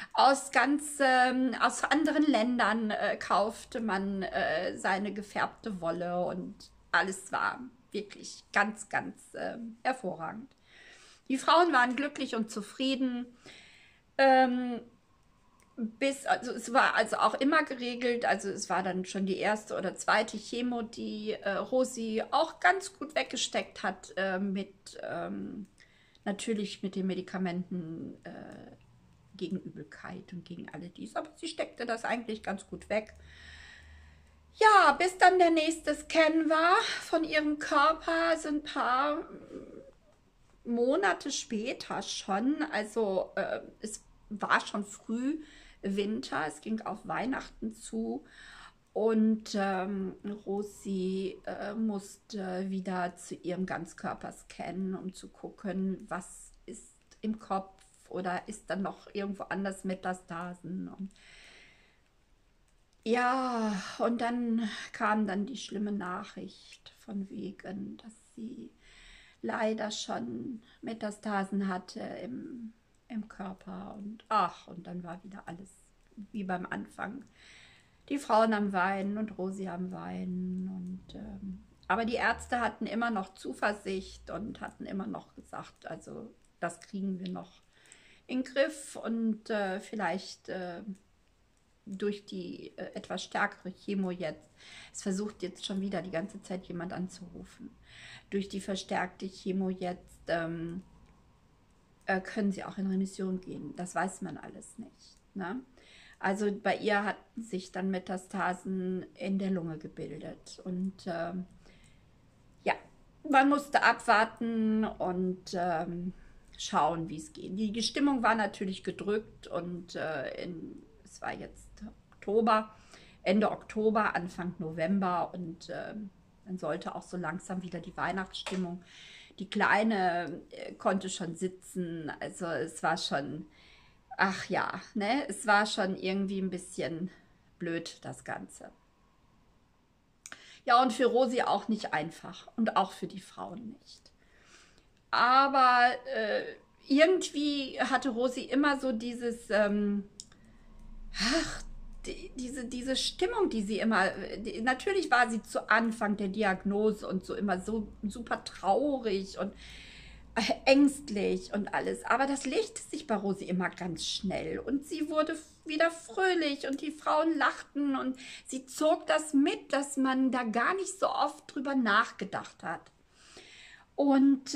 Aus anderen Ländern kaufte man seine gefärbte Wolle und alles war wirklich ganz hervorragend. Die Frauen waren glücklich und zufrieden. Ähm, also es war also auch immer geregelt, also es war dann schon die erste oder zweite Chemo, die Rosi auch ganz gut weggesteckt hat natürlich mit den Medikamenten gegen Übelkeit und gegen alle dies. Aber sie steckte das eigentlich ganz gut weg. Ja, bis dann der nächste Scan war von ihrem Körper, sind ein paar Monate später schon. Also es war schon früh Winter, es ging auf Weihnachten zu. Und Rosi musste wieder zu ihrem Ganzkörperscan, um zu gucken, was ist im Kopf oder ist dann noch irgendwo anders Metastasen. Und ja, und dann kam dann die schlimme Nachricht von wegen, dass sie leider schon Metastasen hatte im Körper. Und ach, und dann war wieder alles wie beim Anfang. Die Frauen am Weinen und Rosi am Weinen. Und, aber die Ärzte hatten immer noch Zuversicht und hatten immer noch gesagt, also das kriegen wir noch in den Griff und vielleicht durch die etwas stärkere Chemo jetzt, es versucht jetzt schon wieder die ganze Zeit jemand anzurufen, durch die verstärkte Chemo jetzt können sie auch in Remission gehen. Das weiß man alles nicht. Ne? Also bei ihr hatten sich dann Metastasen in der Lunge gebildet. Und ja, man musste abwarten und schauen, wie es geht. Die Stimmung war natürlich gedrückt und es war jetzt Oktober, Ende Oktober, Anfang November und dann sollte auch so langsam wieder die Weihnachtsstimmung. Die Kleine konnte schon sitzen, also es war schon, ach ja, ne, es war schon irgendwie ein bisschen blöd, das Ganze. Ja, und für Rosi auch nicht einfach und auch für die Frauen nicht. Aber irgendwie hatte Rosi immer so dieses, ach, diese Stimmung, die sie immer, natürlich war sie zu Anfang der Diagnose und so immer so super traurig und ängstlich und alles. Aber das legte sich bei Rosi immer ganz schnell und sie wurde wieder fröhlich und die Frauen lachten und sie zog das mit, dass man da gar nicht so oft drüber nachgedacht hat. Und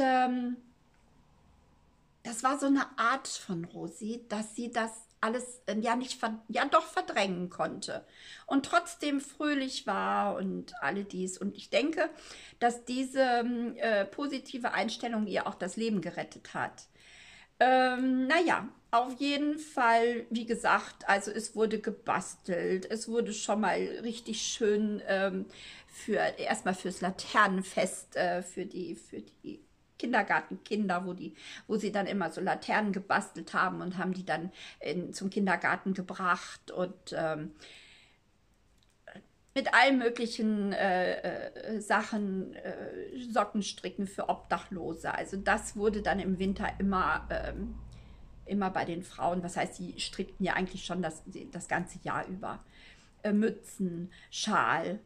das war so eine Art von Rosi, dass sie das alles ja nicht ja doch verdrängen konnte und trotzdem fröhlich war und alle dies. Und ich denke, dass diese positive Einstellung ihr auch das Leben gerettet hat. Naja, auf jeden Fall, wie gesagt, also es wurde gebastelt, es wurde schon mal richtig schön erstmal fürs Laternenfest, für die Kindergartenkinder, wo sie dann immer so Laternen gebastelt haben und haben die dann zum Kindergarten gebracht und mit allen möglichen Sachen, Sockenstricken für Obdachlose. Also das wurde dann im Winter immer bei den Frauen, was heißt, die strickten ja eigentlich schon das ganze Jahr über. Mützen, Schal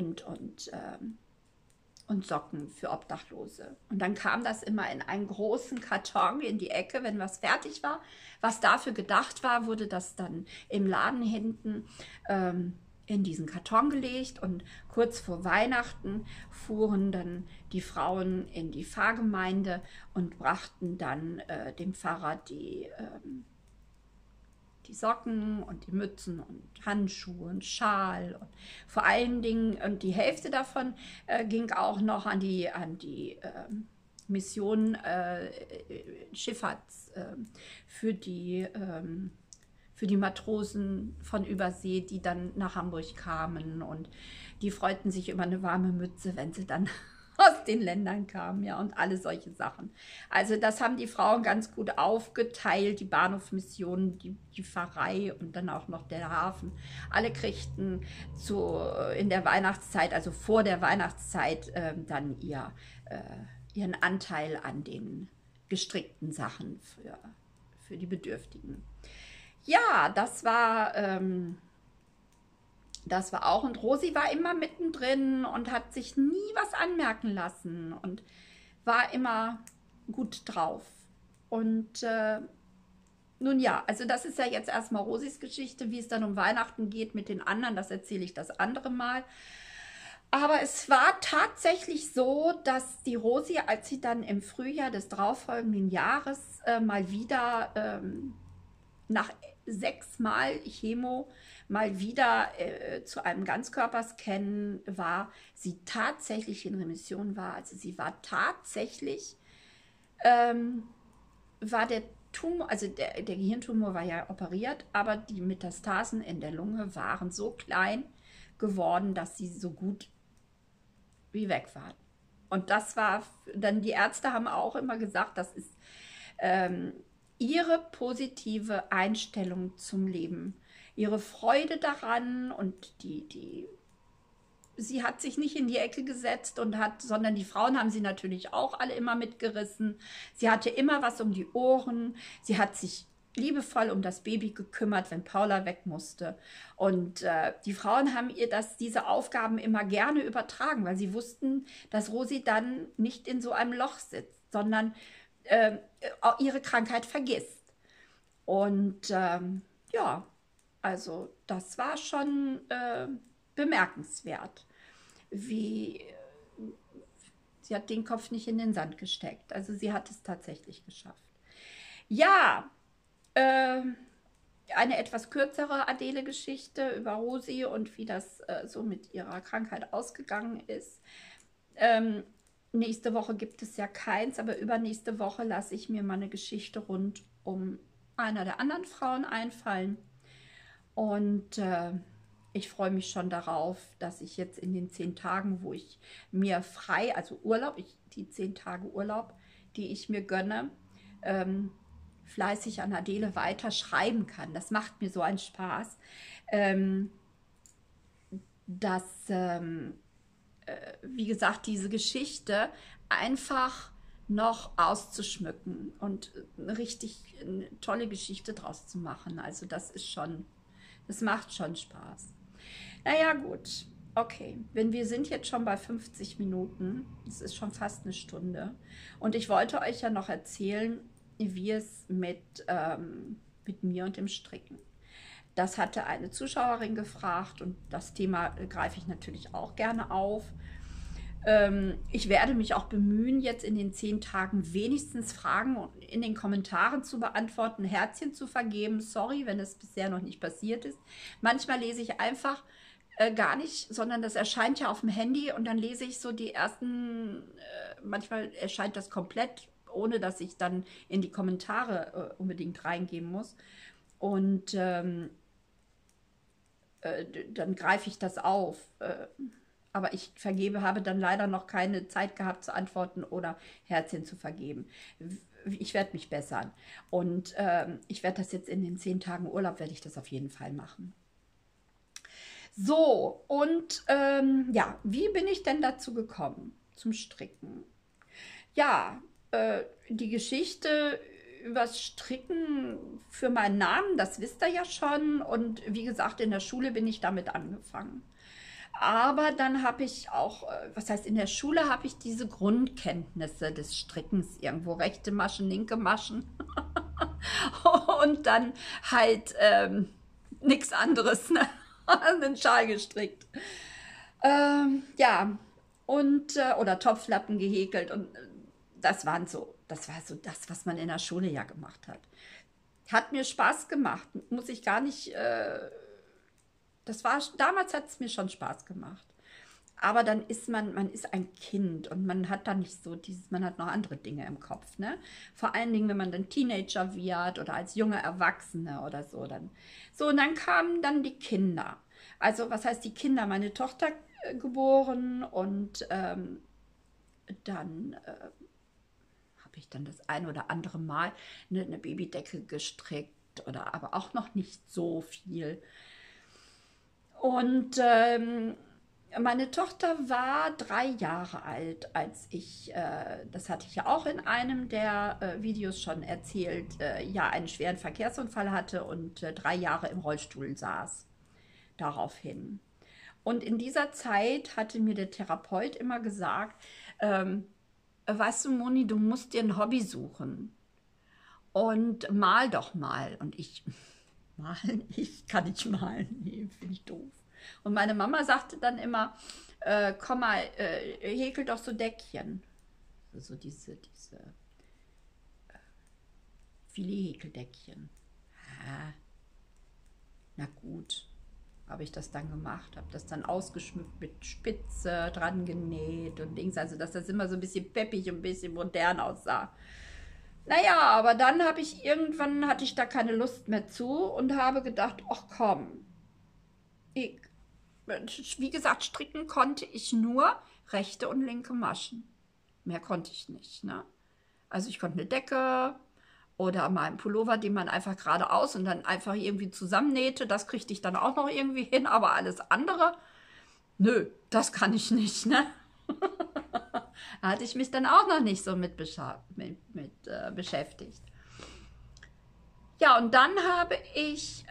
und Socken für Obdachlose. Und dann kam das immer in einen großen Karton in die Ecke, wenn was fertig war. Was dafür gedacht war, wurde das dann im Laden hinten in diesen Karton gelegt und kurz vor Weihnachten fuhren dann die Frauen in die Pfarrgemeinde und brachten dann dem Pfarrer die Socken und die Mützen und Handschuhe und Schal und vor allen Dingen, und die Hälfte davon ging auch noch an die Mission Schifffahrts für die Matrosen von Übersee, die dann nach Hamburg kamen und die freuten sich über eine warme Mütze, wenn sie dann aus den Ländern kamen, ja, und alle solche Sachen. Also das haben die Frauen ganz gut aufgeteilt, die Bahnhofsmission, die Pfarrei und dann auch noch der Hafen. Alle kriegten in der Weihnachtszeit, also vor der Weihnachtszeit, dann ihren Anteil an den gestrickten Sachen für die Bedürftigen. Ja, das war auch, und Rosi war immer mittendrin und hat sich nie was anmerken lassen und war immer gut drauf. Und nun ja, also das ist ja jetzt erstmal Rosis Geschichte, wie es dann um Weihnachten geht mit den anderen, das erzähle ich das andere Mal. Aber es war tatsächlich so, dass die Rosi, als sie dann im Frühjahr des darauffolgenden Jahres mal wieder nach 6-mal Chemo mal wieder zu einem Ganzkörperscan war, sie tatsächlich in Remission war. Also sie war tatsächlich, war der Tumor, also der Gehirntumor war ja operiert, aber die Metastasen in der Lunge waren so klein geworden, dass sie so gut wie weg waren. Und das war, dann die Ärzte haben auch immer gesagt, das ist ihre positive Einstellung zum Leben, ihre Freude daran und sie hat sich nicht in die Ecke gesetzt sondern die Frauen haben sie natürlich auch alle immer mitgerissen. Sie hatte immer was um die Ohren. Sie hat sich liebevoll um das Baby gekümmert, wenn Paula weg musste. Und die Frauen haben ihr diese Aufgaben immer gerne übertragen, weil sie wussten, dass Rosi dann nicht in so einem Loch sitzt, sondern ihre Krankheit vergisst. Und ja, Also das war schon bemerkenswert, wie sie hat den Kopf nicht in den Sand gesteckt. Also sie hat es tatsächlich geschafft. Ja, äh, eine etwas kürzere Adele-Geschichte über Rosi und wie das so mit ihrer Krankheit ausgegangen ist. Ähm, nächste Woche gibt es ja keins, aber übernächste Woche lasse ich mir mal eine Geschichte rund um einer der anderen Frauen einfallen. Und ich freue mich schon darauf, dass ich jetzt in den 10 Tagen, wo ich mir frei, also Urlaub, die 10 Tage Urlaub, die ich mir gönne, ähm, fleißig an Adele weiter schreiben kann. Das macht mir so einen Spaß, ähm, dass, wie gesagt, diese Geschichte einfach noch auszuschmücken und eine richtig eine tolle Geschichte draus zu machen. Also das ist schon, das macht schon Spaß. Naja, gut. Okay, wenn wir sind jetzt schon bei 50 Minuten, es ist schon fast eine Stunde. Und ich wollte euch ja noch erzählen, wie es mit mir und dem Stricken. Das hatte eine Zuschauerin gefragt und das Thema greife ich natürlich auch gerne auf. Ich werde mich auch bemühen, jetzt in den 10 Tagen wenigstens Fragen in den Kommentaren zu beantworten, Herzchen zu vergeben. Sorry, wenn es bisher noch nicht passiert ist. Manchmal lese ich einfach gar nicht, sondern das erscheint ja auf dem Handy und dann lese ich so die ersten, manchmal erscheint das komplett, ohne dass ich dann in die Kommentare unbedingt reingehen muss. Und dann greife ich das auf. Aber ich habe dann leider noch keine Zeit gehabt zu antworten oder Herzchen zu vergeben. Ich werde mich bessern. Und ich werde das jetzt in den 10 Tagen Urlaub, werde ich das auf jeden Fall machen. So, und ja, wie bin ich denn dazu gekommen, zum Stricken? Ja, die Geschichte übers Stricken für meinen Namen, das wisst ihr ja schon. Und wie gesagt, in der Schule bin ich damit angefangen. Aber dann habe ich auch, was heißt, in der Schule habe ich diese Grundkenntnisse des Strickens irgendwo, rechte Maschen, linke Maschen und dann halt nichts anderes, ne? Einen Schal gestrickt. Ja, und oder Topflappen gehäkelt und das war so das, was man in der Schule ja gemacht hat. Hat mir Spaß gemacht, muss ich gar nicht, damals hat es mir schon Spaß gemacht. Aber dann ist man ist ein Kind und man hat dann nicht so dieses, man hat noch andere Dinge im Kopf, ne? Vor allen Dingen, wenn man dann Teenager wird oder als junge Erwachsene oder so, und dann kamen dann die Kinder. Also, was heißt die Kinder? Meine Tochter geboren und dann habe ich dann das ein oder andere Mal eine Babydecke gestrickt oder aber auch noch nicht so viel. Und meine Tochter war 3 Jahre alt, als ich, das hatte ich ja auch in einem der Videos schon erzählt, ja, einen schweren Verkehrsunfall hatte und 3 Jahre im Rollstuhl saß. Daraufhin. Und in dieser Zeit hatte mir der Therapeut immer gesagt, weißt du, Moni, du musst dir ein Hobby suchen und mal doch mal. Und ich, malen? Ich kann nicht malen. Nee, finde ich doof. Und meine Mama sagte dann immer, komm mal, häkel doch so Deckchen. So diese Filet-Häkeldeckchen. Ja, na gut, habe ich das dann gemacht, habe das dann ausgeschmückt mit Spitze dran genäht und Dings, also dass das immer so ein bisschen peppig und ein bisschen modern aussah. Naja, aber dann irgendwann hatte ich da keine Lust mehr zu und habe gedacht, ach komm, ich, wie gesagt, stricken konnte ich nur rechte und linke Maschen. Mehr konnte ich nicht, ne? Also ich konnte eine Decke oder mal einen Pullover, den man einfach geradeaus und dann einfach irgendwie zusammennähte. Das kriegte ich dann auch noch irgendwie hin, aber alles andere, nö, das kann ich nicht, ne? Da hatte ich mich dann auch noch nicht so mit beschäftigt. Ja, und dann habe ich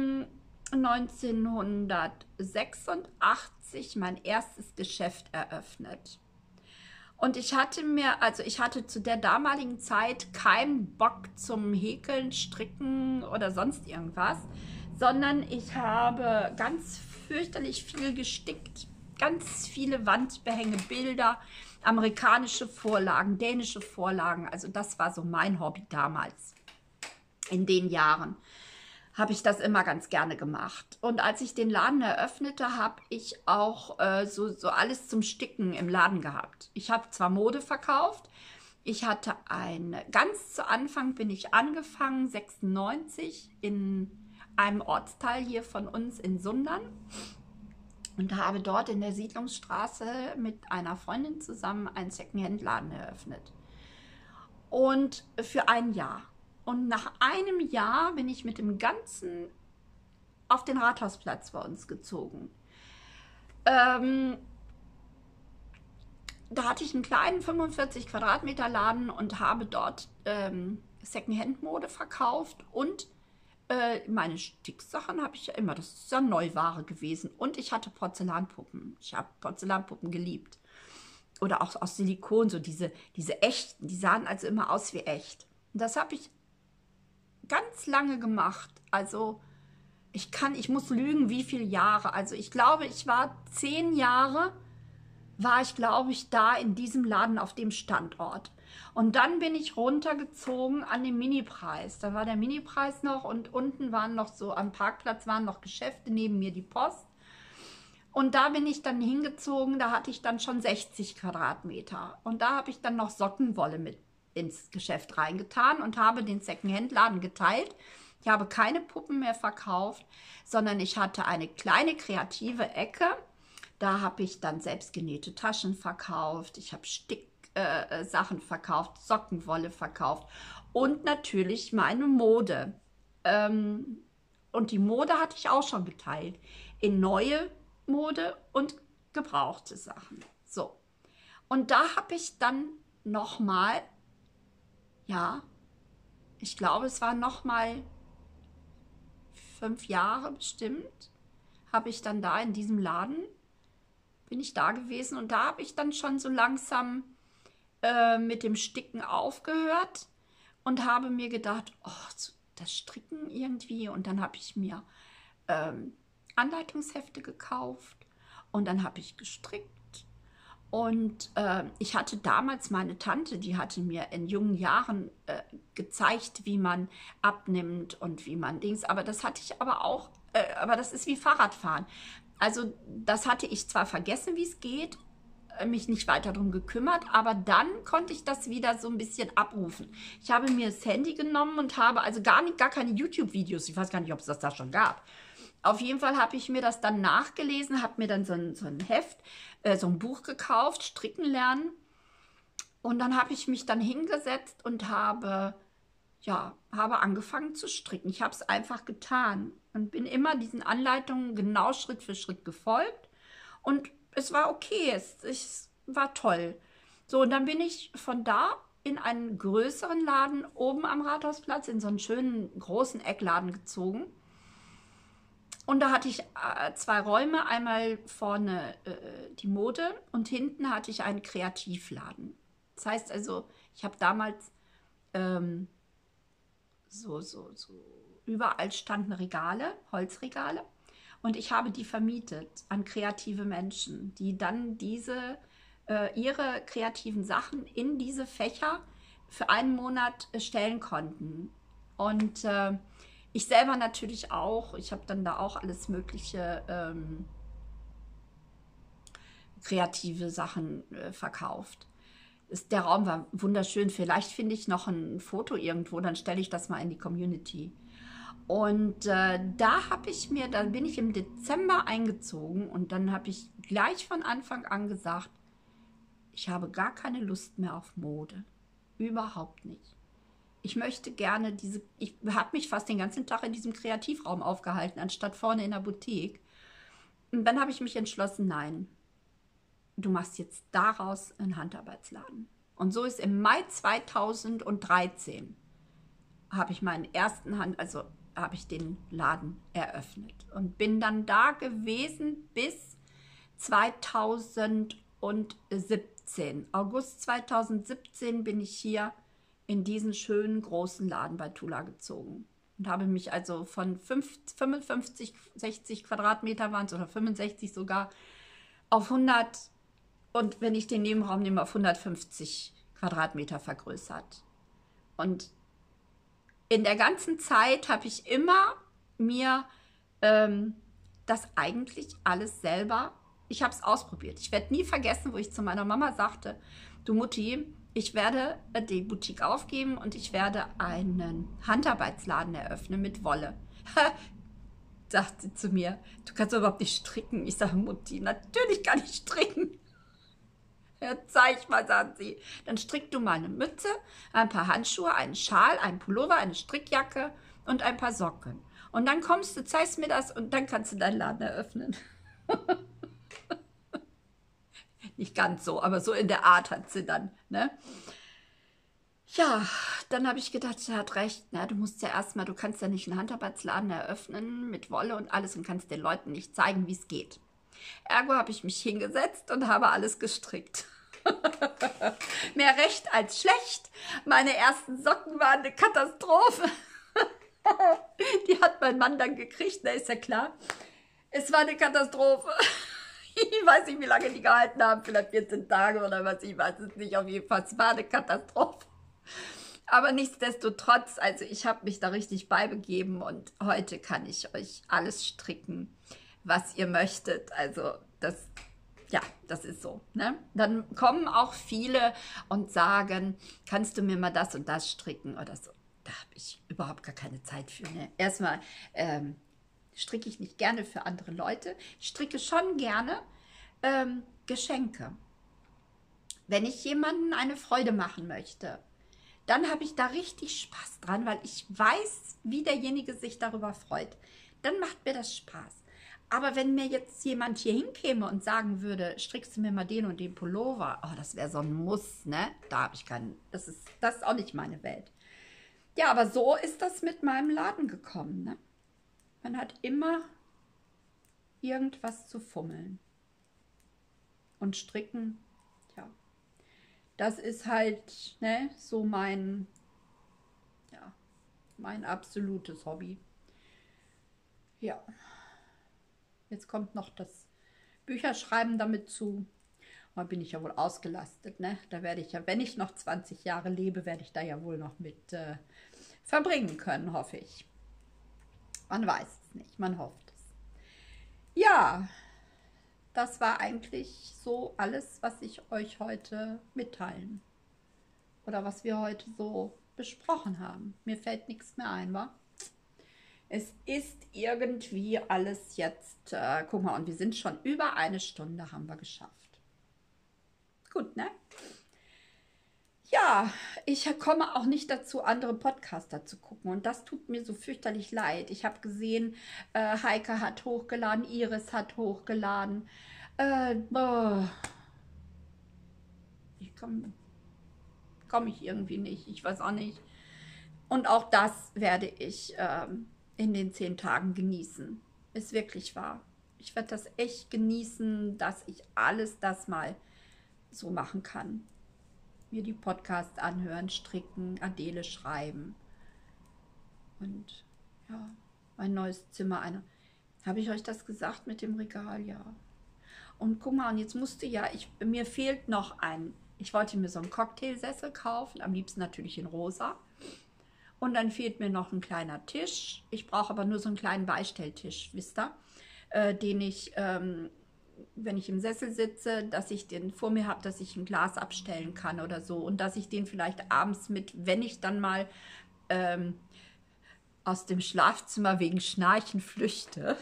1986 mein erstes Geschäft eröffnet. Und ich hatte zu der damaligen Zeit keinen Bock zum Häkeln, Stricken oder sonst irgendwas, sondern ich habe ganz fürchterlich viel gestickt. Ganz viele Wandbehänge, Bilder, amerikanische Vorlagen, dänische Vorlagen. Also das war so mein Hobby damals. In den Jahren habe ich das immer ganz gerne gemacht. Und als ich den Laden eröffnete, habe ich auch so alles zum Sticken im Laden gehabt. Ich habe zwar Mode verkauft, ich hatte ganz zu Anfang bin ich angefangen, 96, in einem Ortsteil hier von uns in Sundern und habe dort in der Siedlungsstraße mit einer Freundin zusammen einen Secondhand-Laden eröffnet. Und für ein Jahr. Und nach einem Jahr bin ich mit dem Ganzen auf den Rathausplatz bei uns gezogen. Da hatte ich einen kleinen 45 Quadratmeter Laden und habe dort Secondhand-Mode verkauft und meine Sticksachen habe ich ja immer, das ist ja Neuware gewesen. Und ich hatte Porzellanpuppen. Ich habe Porzellanpuppen geliebt. Oder auch aus Silikon, so diese echten, die sahen also immer aus wie echt. Und das habe ich ganz lange gemacht. Also ich muss lügen, wie viele Jahre. Also ich glaube, ich war 10 Jahre, war ich, glaube ich, da in diesem Laden auf dem Standort. Und dann bin ich runtergezogen an den Minipreis. Da war der Minipreis noch und unten waren noch so, am Parkplatz waren noch Geschäfte, neben mir die Post. Und da bin ich dann hingezogen, da hatte ich dann schon 60 Quadratmeter. Und da habe ich dann noch Sockenwolle mit ins Geschäft reingetan und habe den Secondhand-Laden geteilt. Ich habe keine Puppen mehr verkauft, sondern ich hatte eine kleine kreative Ecke. Da habe ich dann selbstgenähte Taschen verkauft. Ich habe Sachen verkauft, Sockenwolle verkauft und natürlich meine Mode. Und die Mode hatte ich auch schon geteilt in neue Mode und gebrauchte Sachen. So. Und da habe ich dann nochmal, ja, ich glaube, es waren nochmal 5 Jahre bestimmt, habe ich dann da in diesem Laden, bin ich da gewesen und da habe ich dann schon so langsam mit dem Sticken aufgehört und habe mir gedacht, oh, das Stricken irgendwie. Und dann habe ich mir Anleitungshefte gekauft und dann habe ich gestrickt. Und ich hatte damals meine Tante, die hatte mir in jungen Jahren gezeigt, wie man abnimmt und wie man Dings. Aber das hatte ich aber auch, aber das ist wie Fahrradfahren. Also das hatte ich zwar vergessen, wie es geht, mich nicht weiter darum gekümmert, aber dann konnte ich das wieder so ein bisschen abrufen. Ich habe mir das Handy genommen und habe also gar keine YouTube-Videos, ich weiß gar nicht, ob es das da schon gab. Auf jeden Fall habe ich mir das dann nachgelesen, habe mir dann so ein Heft, so ein Buch gekauft, Stricken lernen. Und dann habe ich mich dann hingesetzt und habe angefangen zu stricken. Ich habe es einfach getan und bin immer diesen Anleitungen genau Schritt für Schritt gefolgt. Und es war okay, es war toll. So, und dann bin ich von da in einen größeren Laden oben am Rathausplatz, in so einen schönen großen Eckladen gezogen. Und da hatte ich 2 Räume, einmal vorne die Mode und hinten hatte ich einen Kreativladen. Das heißt also, ich habe damals so überall standen Regale, Holzregale. Und ich habe die vermietet an kreative Menschen, die dann ihre kreativen Sachen in diese Fächer für einen Monat stellen konnten. Und ich selber natürlich auch. Ich habe dann da auch alles mögliche kreative Sachen verkauft. Der Raum war wunderschön. Vielleicht finde ich noch ein Foto irgendwo, dann stelle ich das mal in die Community. Und da bin ich im Dezember eingezogen und dann habe ich gleich von Anfang an gesagt, ich habe gar keine Lust mehr auf Mode. Überhaupt nicht. Ich möchte gerne ich habe mich fast den ganzen Tag in diesem Kreativraum aufgehalten, anstatt vorne in der Boutique. Und dann habe ich mich entschlossen, nein, du machst jetzt daraus einen Handarbeitsladen. Und so ist im Mai 2013 habe ich habe ich den Laden eröffnet und bin dann da gewesen bis 2017. August 2017 bin ich hier in diesen schönen großen Laden bei Tula gezogen. und habe mich also von 55, 60 Quadratmeter waren es oder 65 sogar auf 100 und wenn ich den Nebenraum nehme, auf 150 Quadratmeter vergrößert. Und in der ganzen Zeit habe ich immer mir ähm, das eigentlich alles selber, ich habe es ausprobiert. Ich werde nie vergessen, wo ich zu meiner Mama sagte, du Mutti, ich werde die Boutique aufgeben und ich werde einen Handarbeitsladen eröffnen mit Wolle. Sagt sie zu mir, du kannst überhaupt nicht stricken. Ich sage, Mutti, natürlich kann ich stricken. Ja, zeig mal, sagt sie. Dann strick du mal eine Mütze, ein paar Handschuhe, einen Schal, einen Pullover, eine Strickjacke und ein paar Socken. Und dann kommst du, zeigst mir das und dann kannst du deinen Laden eröffnen. Nicht ganz so, aber so in der Art hat sie dann. Ne? Ja, dann habe ich gedacht, sie hat recht. Na, du musst ja erstmal, du kannst ja nicht einen Handarbeitsladen eröffnen mit Wolle und alles und kannst den Leuten nicht zeigen, wie es geht. Ergo habe ich mich hingesetzt und habe alles gestrickt. Mehr recht als schlecht. Meine ersten Socken waren eine Katastrophe. Die hat mein Mann dann gekriegt, na ist ja klar. Es war eine Katastrophe. Ich weiß nicht, wie lange die gehalten haben, vielleicht 14 Tage oder was, ich weiß es nicht. Auf jeden Fall, es war eine Katastrophe. Aber nichtsdestotrotz, also ich habe mich da richtig beibegeben und heute kann ich euch alles stricken, was ihr möchtet. Also das, ja, das ist so. Ne? Dann kommen auch viele und sagen, kannst du mir mal das und das stricken oder so. Da habe ich überhaupt gar keine Zeit für. Ne? Erstmal stricke ich nicht gerne für andere Leute. Ich stricke schon gerne Geschenke. Wenn ich jemandem eine Freude machen möchte, dann habe ich da richtig Spaß dran, weil ich weiß, wie derjenige sich darüber freut. Dann macht mir das Spaß. Aber wenn mir jetzt jemand hier hinkäme und sagen würde, strickst du mir mal den und den Pullover, oh, das wäre so ein Muss, ne? Da habe ich keinen, das ist auch nicht meine Welt. Ja, aber so ist das mit meinem Laden gekommen, ne? Man hat immer irgendwas zu fummeln. Und stricken, ja, das ist halt, ne, so ja, mein absolutes Hobby. Ja, jetzt kommt noch das Bücherschreiben damit zu. Da bin ich ja wohl ausgelastet, ne? Da werde ich ja, wenn ich noch 20 Jahre lebe, werde ich da ja wohl noch mit verbringen können, hoffe ich. Man weiß es nicht, man hofft es. Ja, das war eigentlich so alles, was ich euch heute mitteilen oder was wir heute so besprochen haben. Mir fällt nichts mehr ein, wa? Es ist irgendwie alles jetzt, guck mal, und wir sind schon über eine Stunde, haben wir geschafft. Gut, ne? Ja, ich komme auch nicht dazu, andere Podcaster zu gucken. Und das tut mir so fürchterlich leid. Ich habe gesehen, Heike hat hochgeladen, Iris hat hochgeladen. Boah, ich komm ich irgendwie nicht. Ich weiß auch nicht. Und auch das werde ich in den 10 Tagen genießen. Ist wirklich wahr. Ich werde das echt genießen, dass ich alles das mal so machen kann. Mir die Podcasts anhören, stricken, Adele schreiben. Und ja, mein neues Zimmer. Habe ich euch das gesagt mit dem Regal? Ja. Und guck mal, und jetzt musste ja, mir fehlt noch ich wollte mir so einen Cocktailsessel kaufen, am liebsten natürlich in rosa. Und dann fehlt mir noch ein kleiner Tisch. Ich brauche aber nur so einen kleinen Beistelltisch, wisst ihr, den ich, wenn ich im Sessel sitze, dass ich den vor mir habe, dass ich ein Glas abstellen kann oder so. Und dass ich den vielleicht abends mit, wenn ich dann mal aus dem Schlafzimmer wegen Schnarchen flüchte,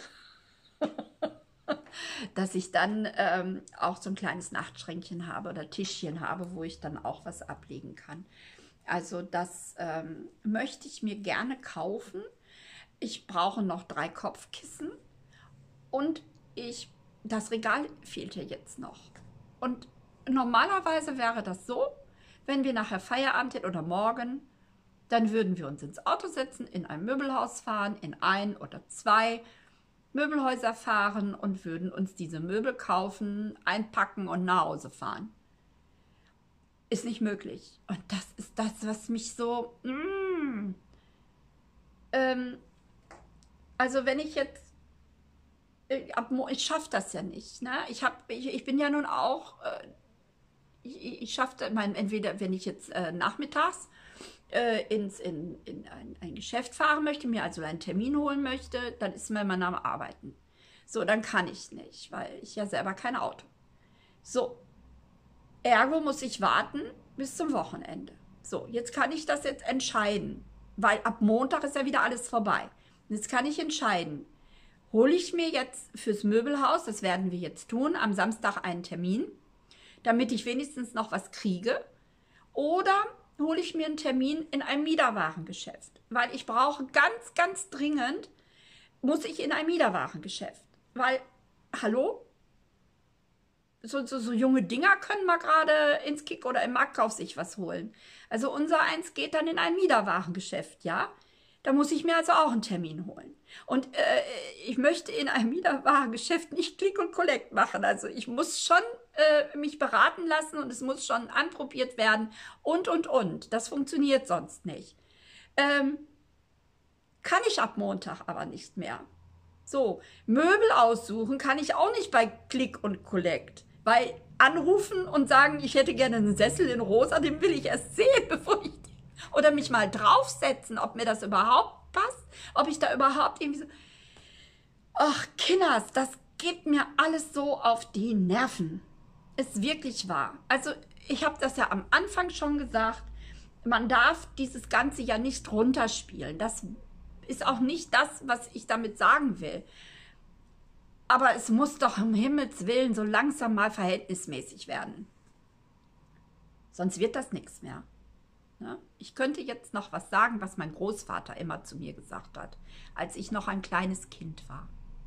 dass ich dann auch so ein kleines Nachtschränkchen habe oder Tischchen habe, wo ich dann auch was ablegen kann. Also das möchte ich mir gerne kaufen. Ich brauche noch 3 Kopfkissen und das Regal fehlt ja jetzt noch. Und normalerweise wäre das so, wenn wir nachher Feierabend hätten oder morgen, dann würden wir uns ins Auto setzen, in ein Möbelhaus fahren, in 1 oder 2 Möbelhäuser fahren und würden uns diese Möbel kaufen, einpacken und nach Hause fahren. Ist nicht möglich. Und das ist das, was mich so Ähm, also wenn ich jetzt, ich schaffe das ja nicht. Ne? Ich bin ja nun auch, ich schaffe entweder, wenn ich jetzt nachmittags in ein Geschäft fahren möchte, mir also einen Termin holen möchte, dann ist mein Mann am Arbeiten. So, dann kann ich nicht, weil ich ja selber kein Auto. So, ergo muss ich warten bis zum Wochenende. So, jetzt kann ich das jetzt entscheiden, weil ab Montag ist ja wieder alles vorbei. Und jetzt kann ich entscheiden, hole ich mir jetzt fürs Möbelhaus, das werden wir jetzt tun, am Samstag einen Termin, damit ich wenigstens noch was kriege, oder hole ich mir einen Termin in einem Miederwarengeschäft, weil ich brauche ganz, ganz dringend, muss ich in ein Miederwarengeschäft, weil, hallo, so junge Dinger können mal gerade ins Kick oder im Marktkauf sich was holen. Also unser eins geht dann in ein Miederwarengeschäft, ja. Da muss ich mir also auch einen Termin holen. Und ich möchte in einem Miederwarengeschäft nicht Click und Collect machen. Also ich muss schon mich beraten lassen und es muss schon anprobiert werden und. Das funktioniert sonst nicht. Ähm, Kann ich ab Montag aber nicht mehr. So, Möbel aussuchen kann ich auch nicht bei Click und Collect. Weil anrufen und sagen, ich hätte gerne einen Sessel in rosa, den will ich erst sehen, bevor ich oder mich mal draufsetzen, ob mir das überhaupt passt, ob ich da überhaupt irgendwie so. Ach, Kinders, das geht mir alles so auf die Nerven. Ist wirklich wahr. Also, ich habe das ja am Anfang schon gesagt, man darf dieses Ganze ja nicht runterspielen. Das ist auch nicht das, was ich damit sagen will. Aber es muss doch um Himmels Willen so langsam mal verhältnismäßig werden. Sonst wird das nichts mehr. Ne? Ich könnte jetzt noch was sagen, was mein Großvater immer zu mir gesagt hat, als ich noch ein kleines Kind war.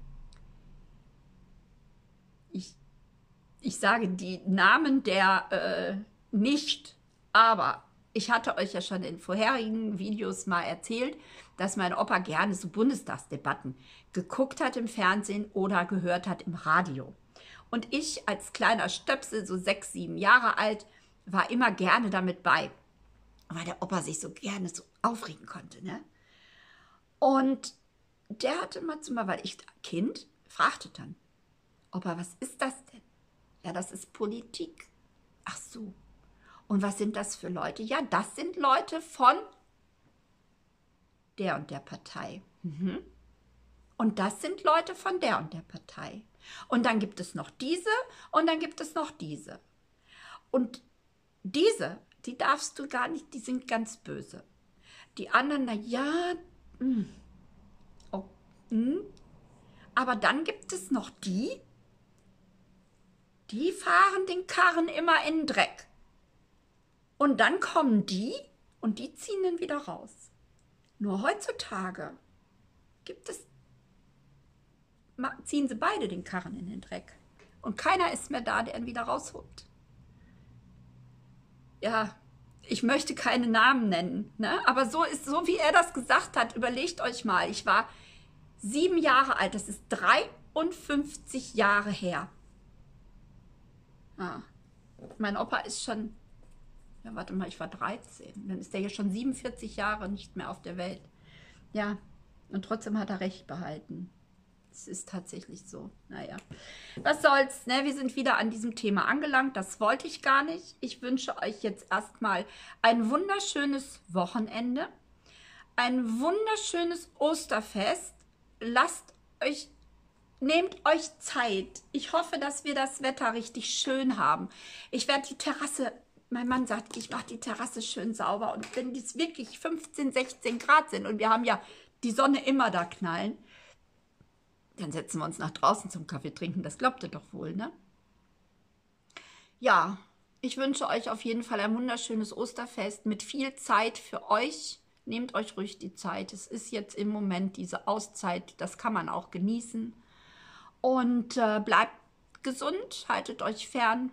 Ich, ich sage die Namen der nicht, aber ich hatte euch ja schon in vorherigen Videos mal erzählt, dass mein Opa gerne so Bundestagsdebatten geguckt hat im Fernsehen oder gehört hat im Radio. Und ich als kleiner Stöpsel, so 6, 7 Jahre alt, war immer gerne damit bei, weil der Opa sich so gerne so aufregen konnte. Ne? Und der hatte immer zu mir, weil ich Kind fragte dann, Opa, was ist das denn? Ja, das ist Politik. Ach so. Und was sind das für Leute? Ja, das sind Leute von der und der Partei. Mhm. Und das sind Leute von der und der Partei. Und dann gibt es noch diese und dann gibt es noch diese. Und diese, die darfst du gar nicht, die sind ganz böse. Die anderen, na ja, oh, aber dann gibt es noch die fahren den Karren immer in den Dreck. Und dann kommen die und die ziehen den wieder raus. Nur heutzutage ziehen sie beide den Karren in den Dreck. Und keiner ist mehr da, der ihn wieder rausholt. Ja, ich möchte keine Namen nennen, ne? Aber so wie er das gesagt hat, überlegt euch mal, ich war 7 Jahre alt, das ist 53 Jahre her. Ah, mein Opa ist schon, ja, warte mal, ich war 13. Dann ist der ja schon 47 Jahre nicht mehr auf der Welt. Ja, und trotzdem hat er recht behalten. Es ist tatsächlich so. Naja, was soll's, ne? Wir sind wieder an diesem Thema angelangt. Das wollte ich gar nicht. Ich wünsche euch jetzt erstmal ein wunderschönes Wochenende, ein wunderschönes Osterfest. Nehmt euch Zeit. Ich hoffe, dass wir das Wetter richtig schön haben. Ich werde die Terrasse, mein Mann sagt, ich mache die Terrasse schön sauber. Und wenn es wirklich 15, 16 Grad sind und wir haben ja die Sonne immer da knallen, dann setzen wir uns nach draußen zum Kaffee trinken. Das glaubt ihr doch wohl, ne? Ja, ich wünsche euch auf jeden Fall ein wunderschönes Osterfest mit viel Zeit für euch. Nehmt euch ruhig die Zeit. Es ist jetzt im Moment diese Auszeit, das kann man auch genießen. Und bleibt gesund, haltet euch fern.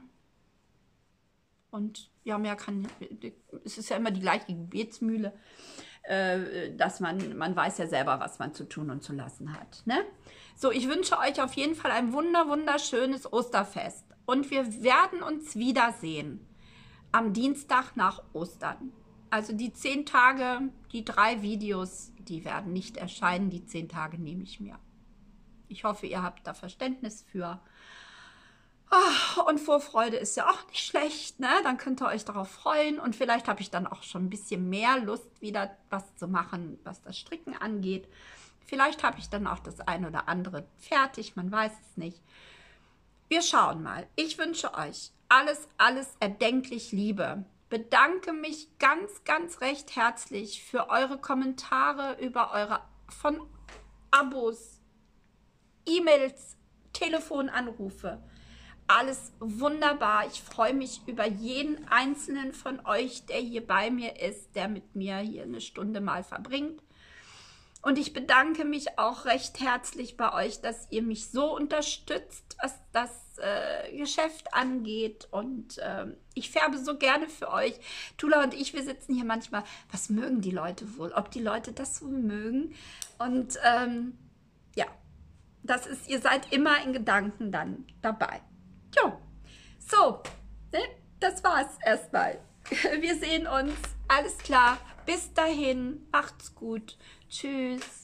Und ja, es ist ja immer die gleiche Gebetsmühle, dass man weiß ja selber, was man zu tun und zu lassen hat. Ne? So, ich wünsche euch auf jeden Fall ein wunderschönes Osterfest. Und wir werden uns wiedersehen am Dienstag nach Ostern. Also die 10 Tage, die 3 Videos, die werden nicht erscheinen. Die 10 Tage nehme ich mir. Ich hoffe, ihr habt da Verständnis für. Und Vorfreude ist ja auch nicht schlecht, ne? Dann könnt ihr euch darauf freuen. Und vielleicht habe ich dann auch schon ein bisschen mehr Lust, wieder was zu machen, was das Stricken angeht. Vielleicht habe ich dann auch das ein oder andere fertig, man weiß es nicht. Wir schauen mal. Ich wünsche euch alles, alles erdenklich Liebe. Bedanke mich ganz, ganz recht herzlich für eure Kommentare, über eure von Abos, E-Mails, Telefonanrufe. Alles wunderbar. Ich freue mich über jeden einzelnen von euch, der hier bei mir ist, der mit mir hier eine Stunde mal verbringt. Und ich bedanke mich auch recht herzlich bei euch, dass ihr mich so unterstützt, was das Geschäft angeht. Und ich färbe so gerne für euch. Tula und ich, wir sitzen hier manchmal, was mögen die Leute wohl? Ob die Leute das so mögen? Und ja, das ist, ihr seid immer in Gedanken dann dabei. Jo, so, ne? Das war's erstmal. Wir sehen uns. Alles klar. Bis dahin. Macht's gut. Tschüss.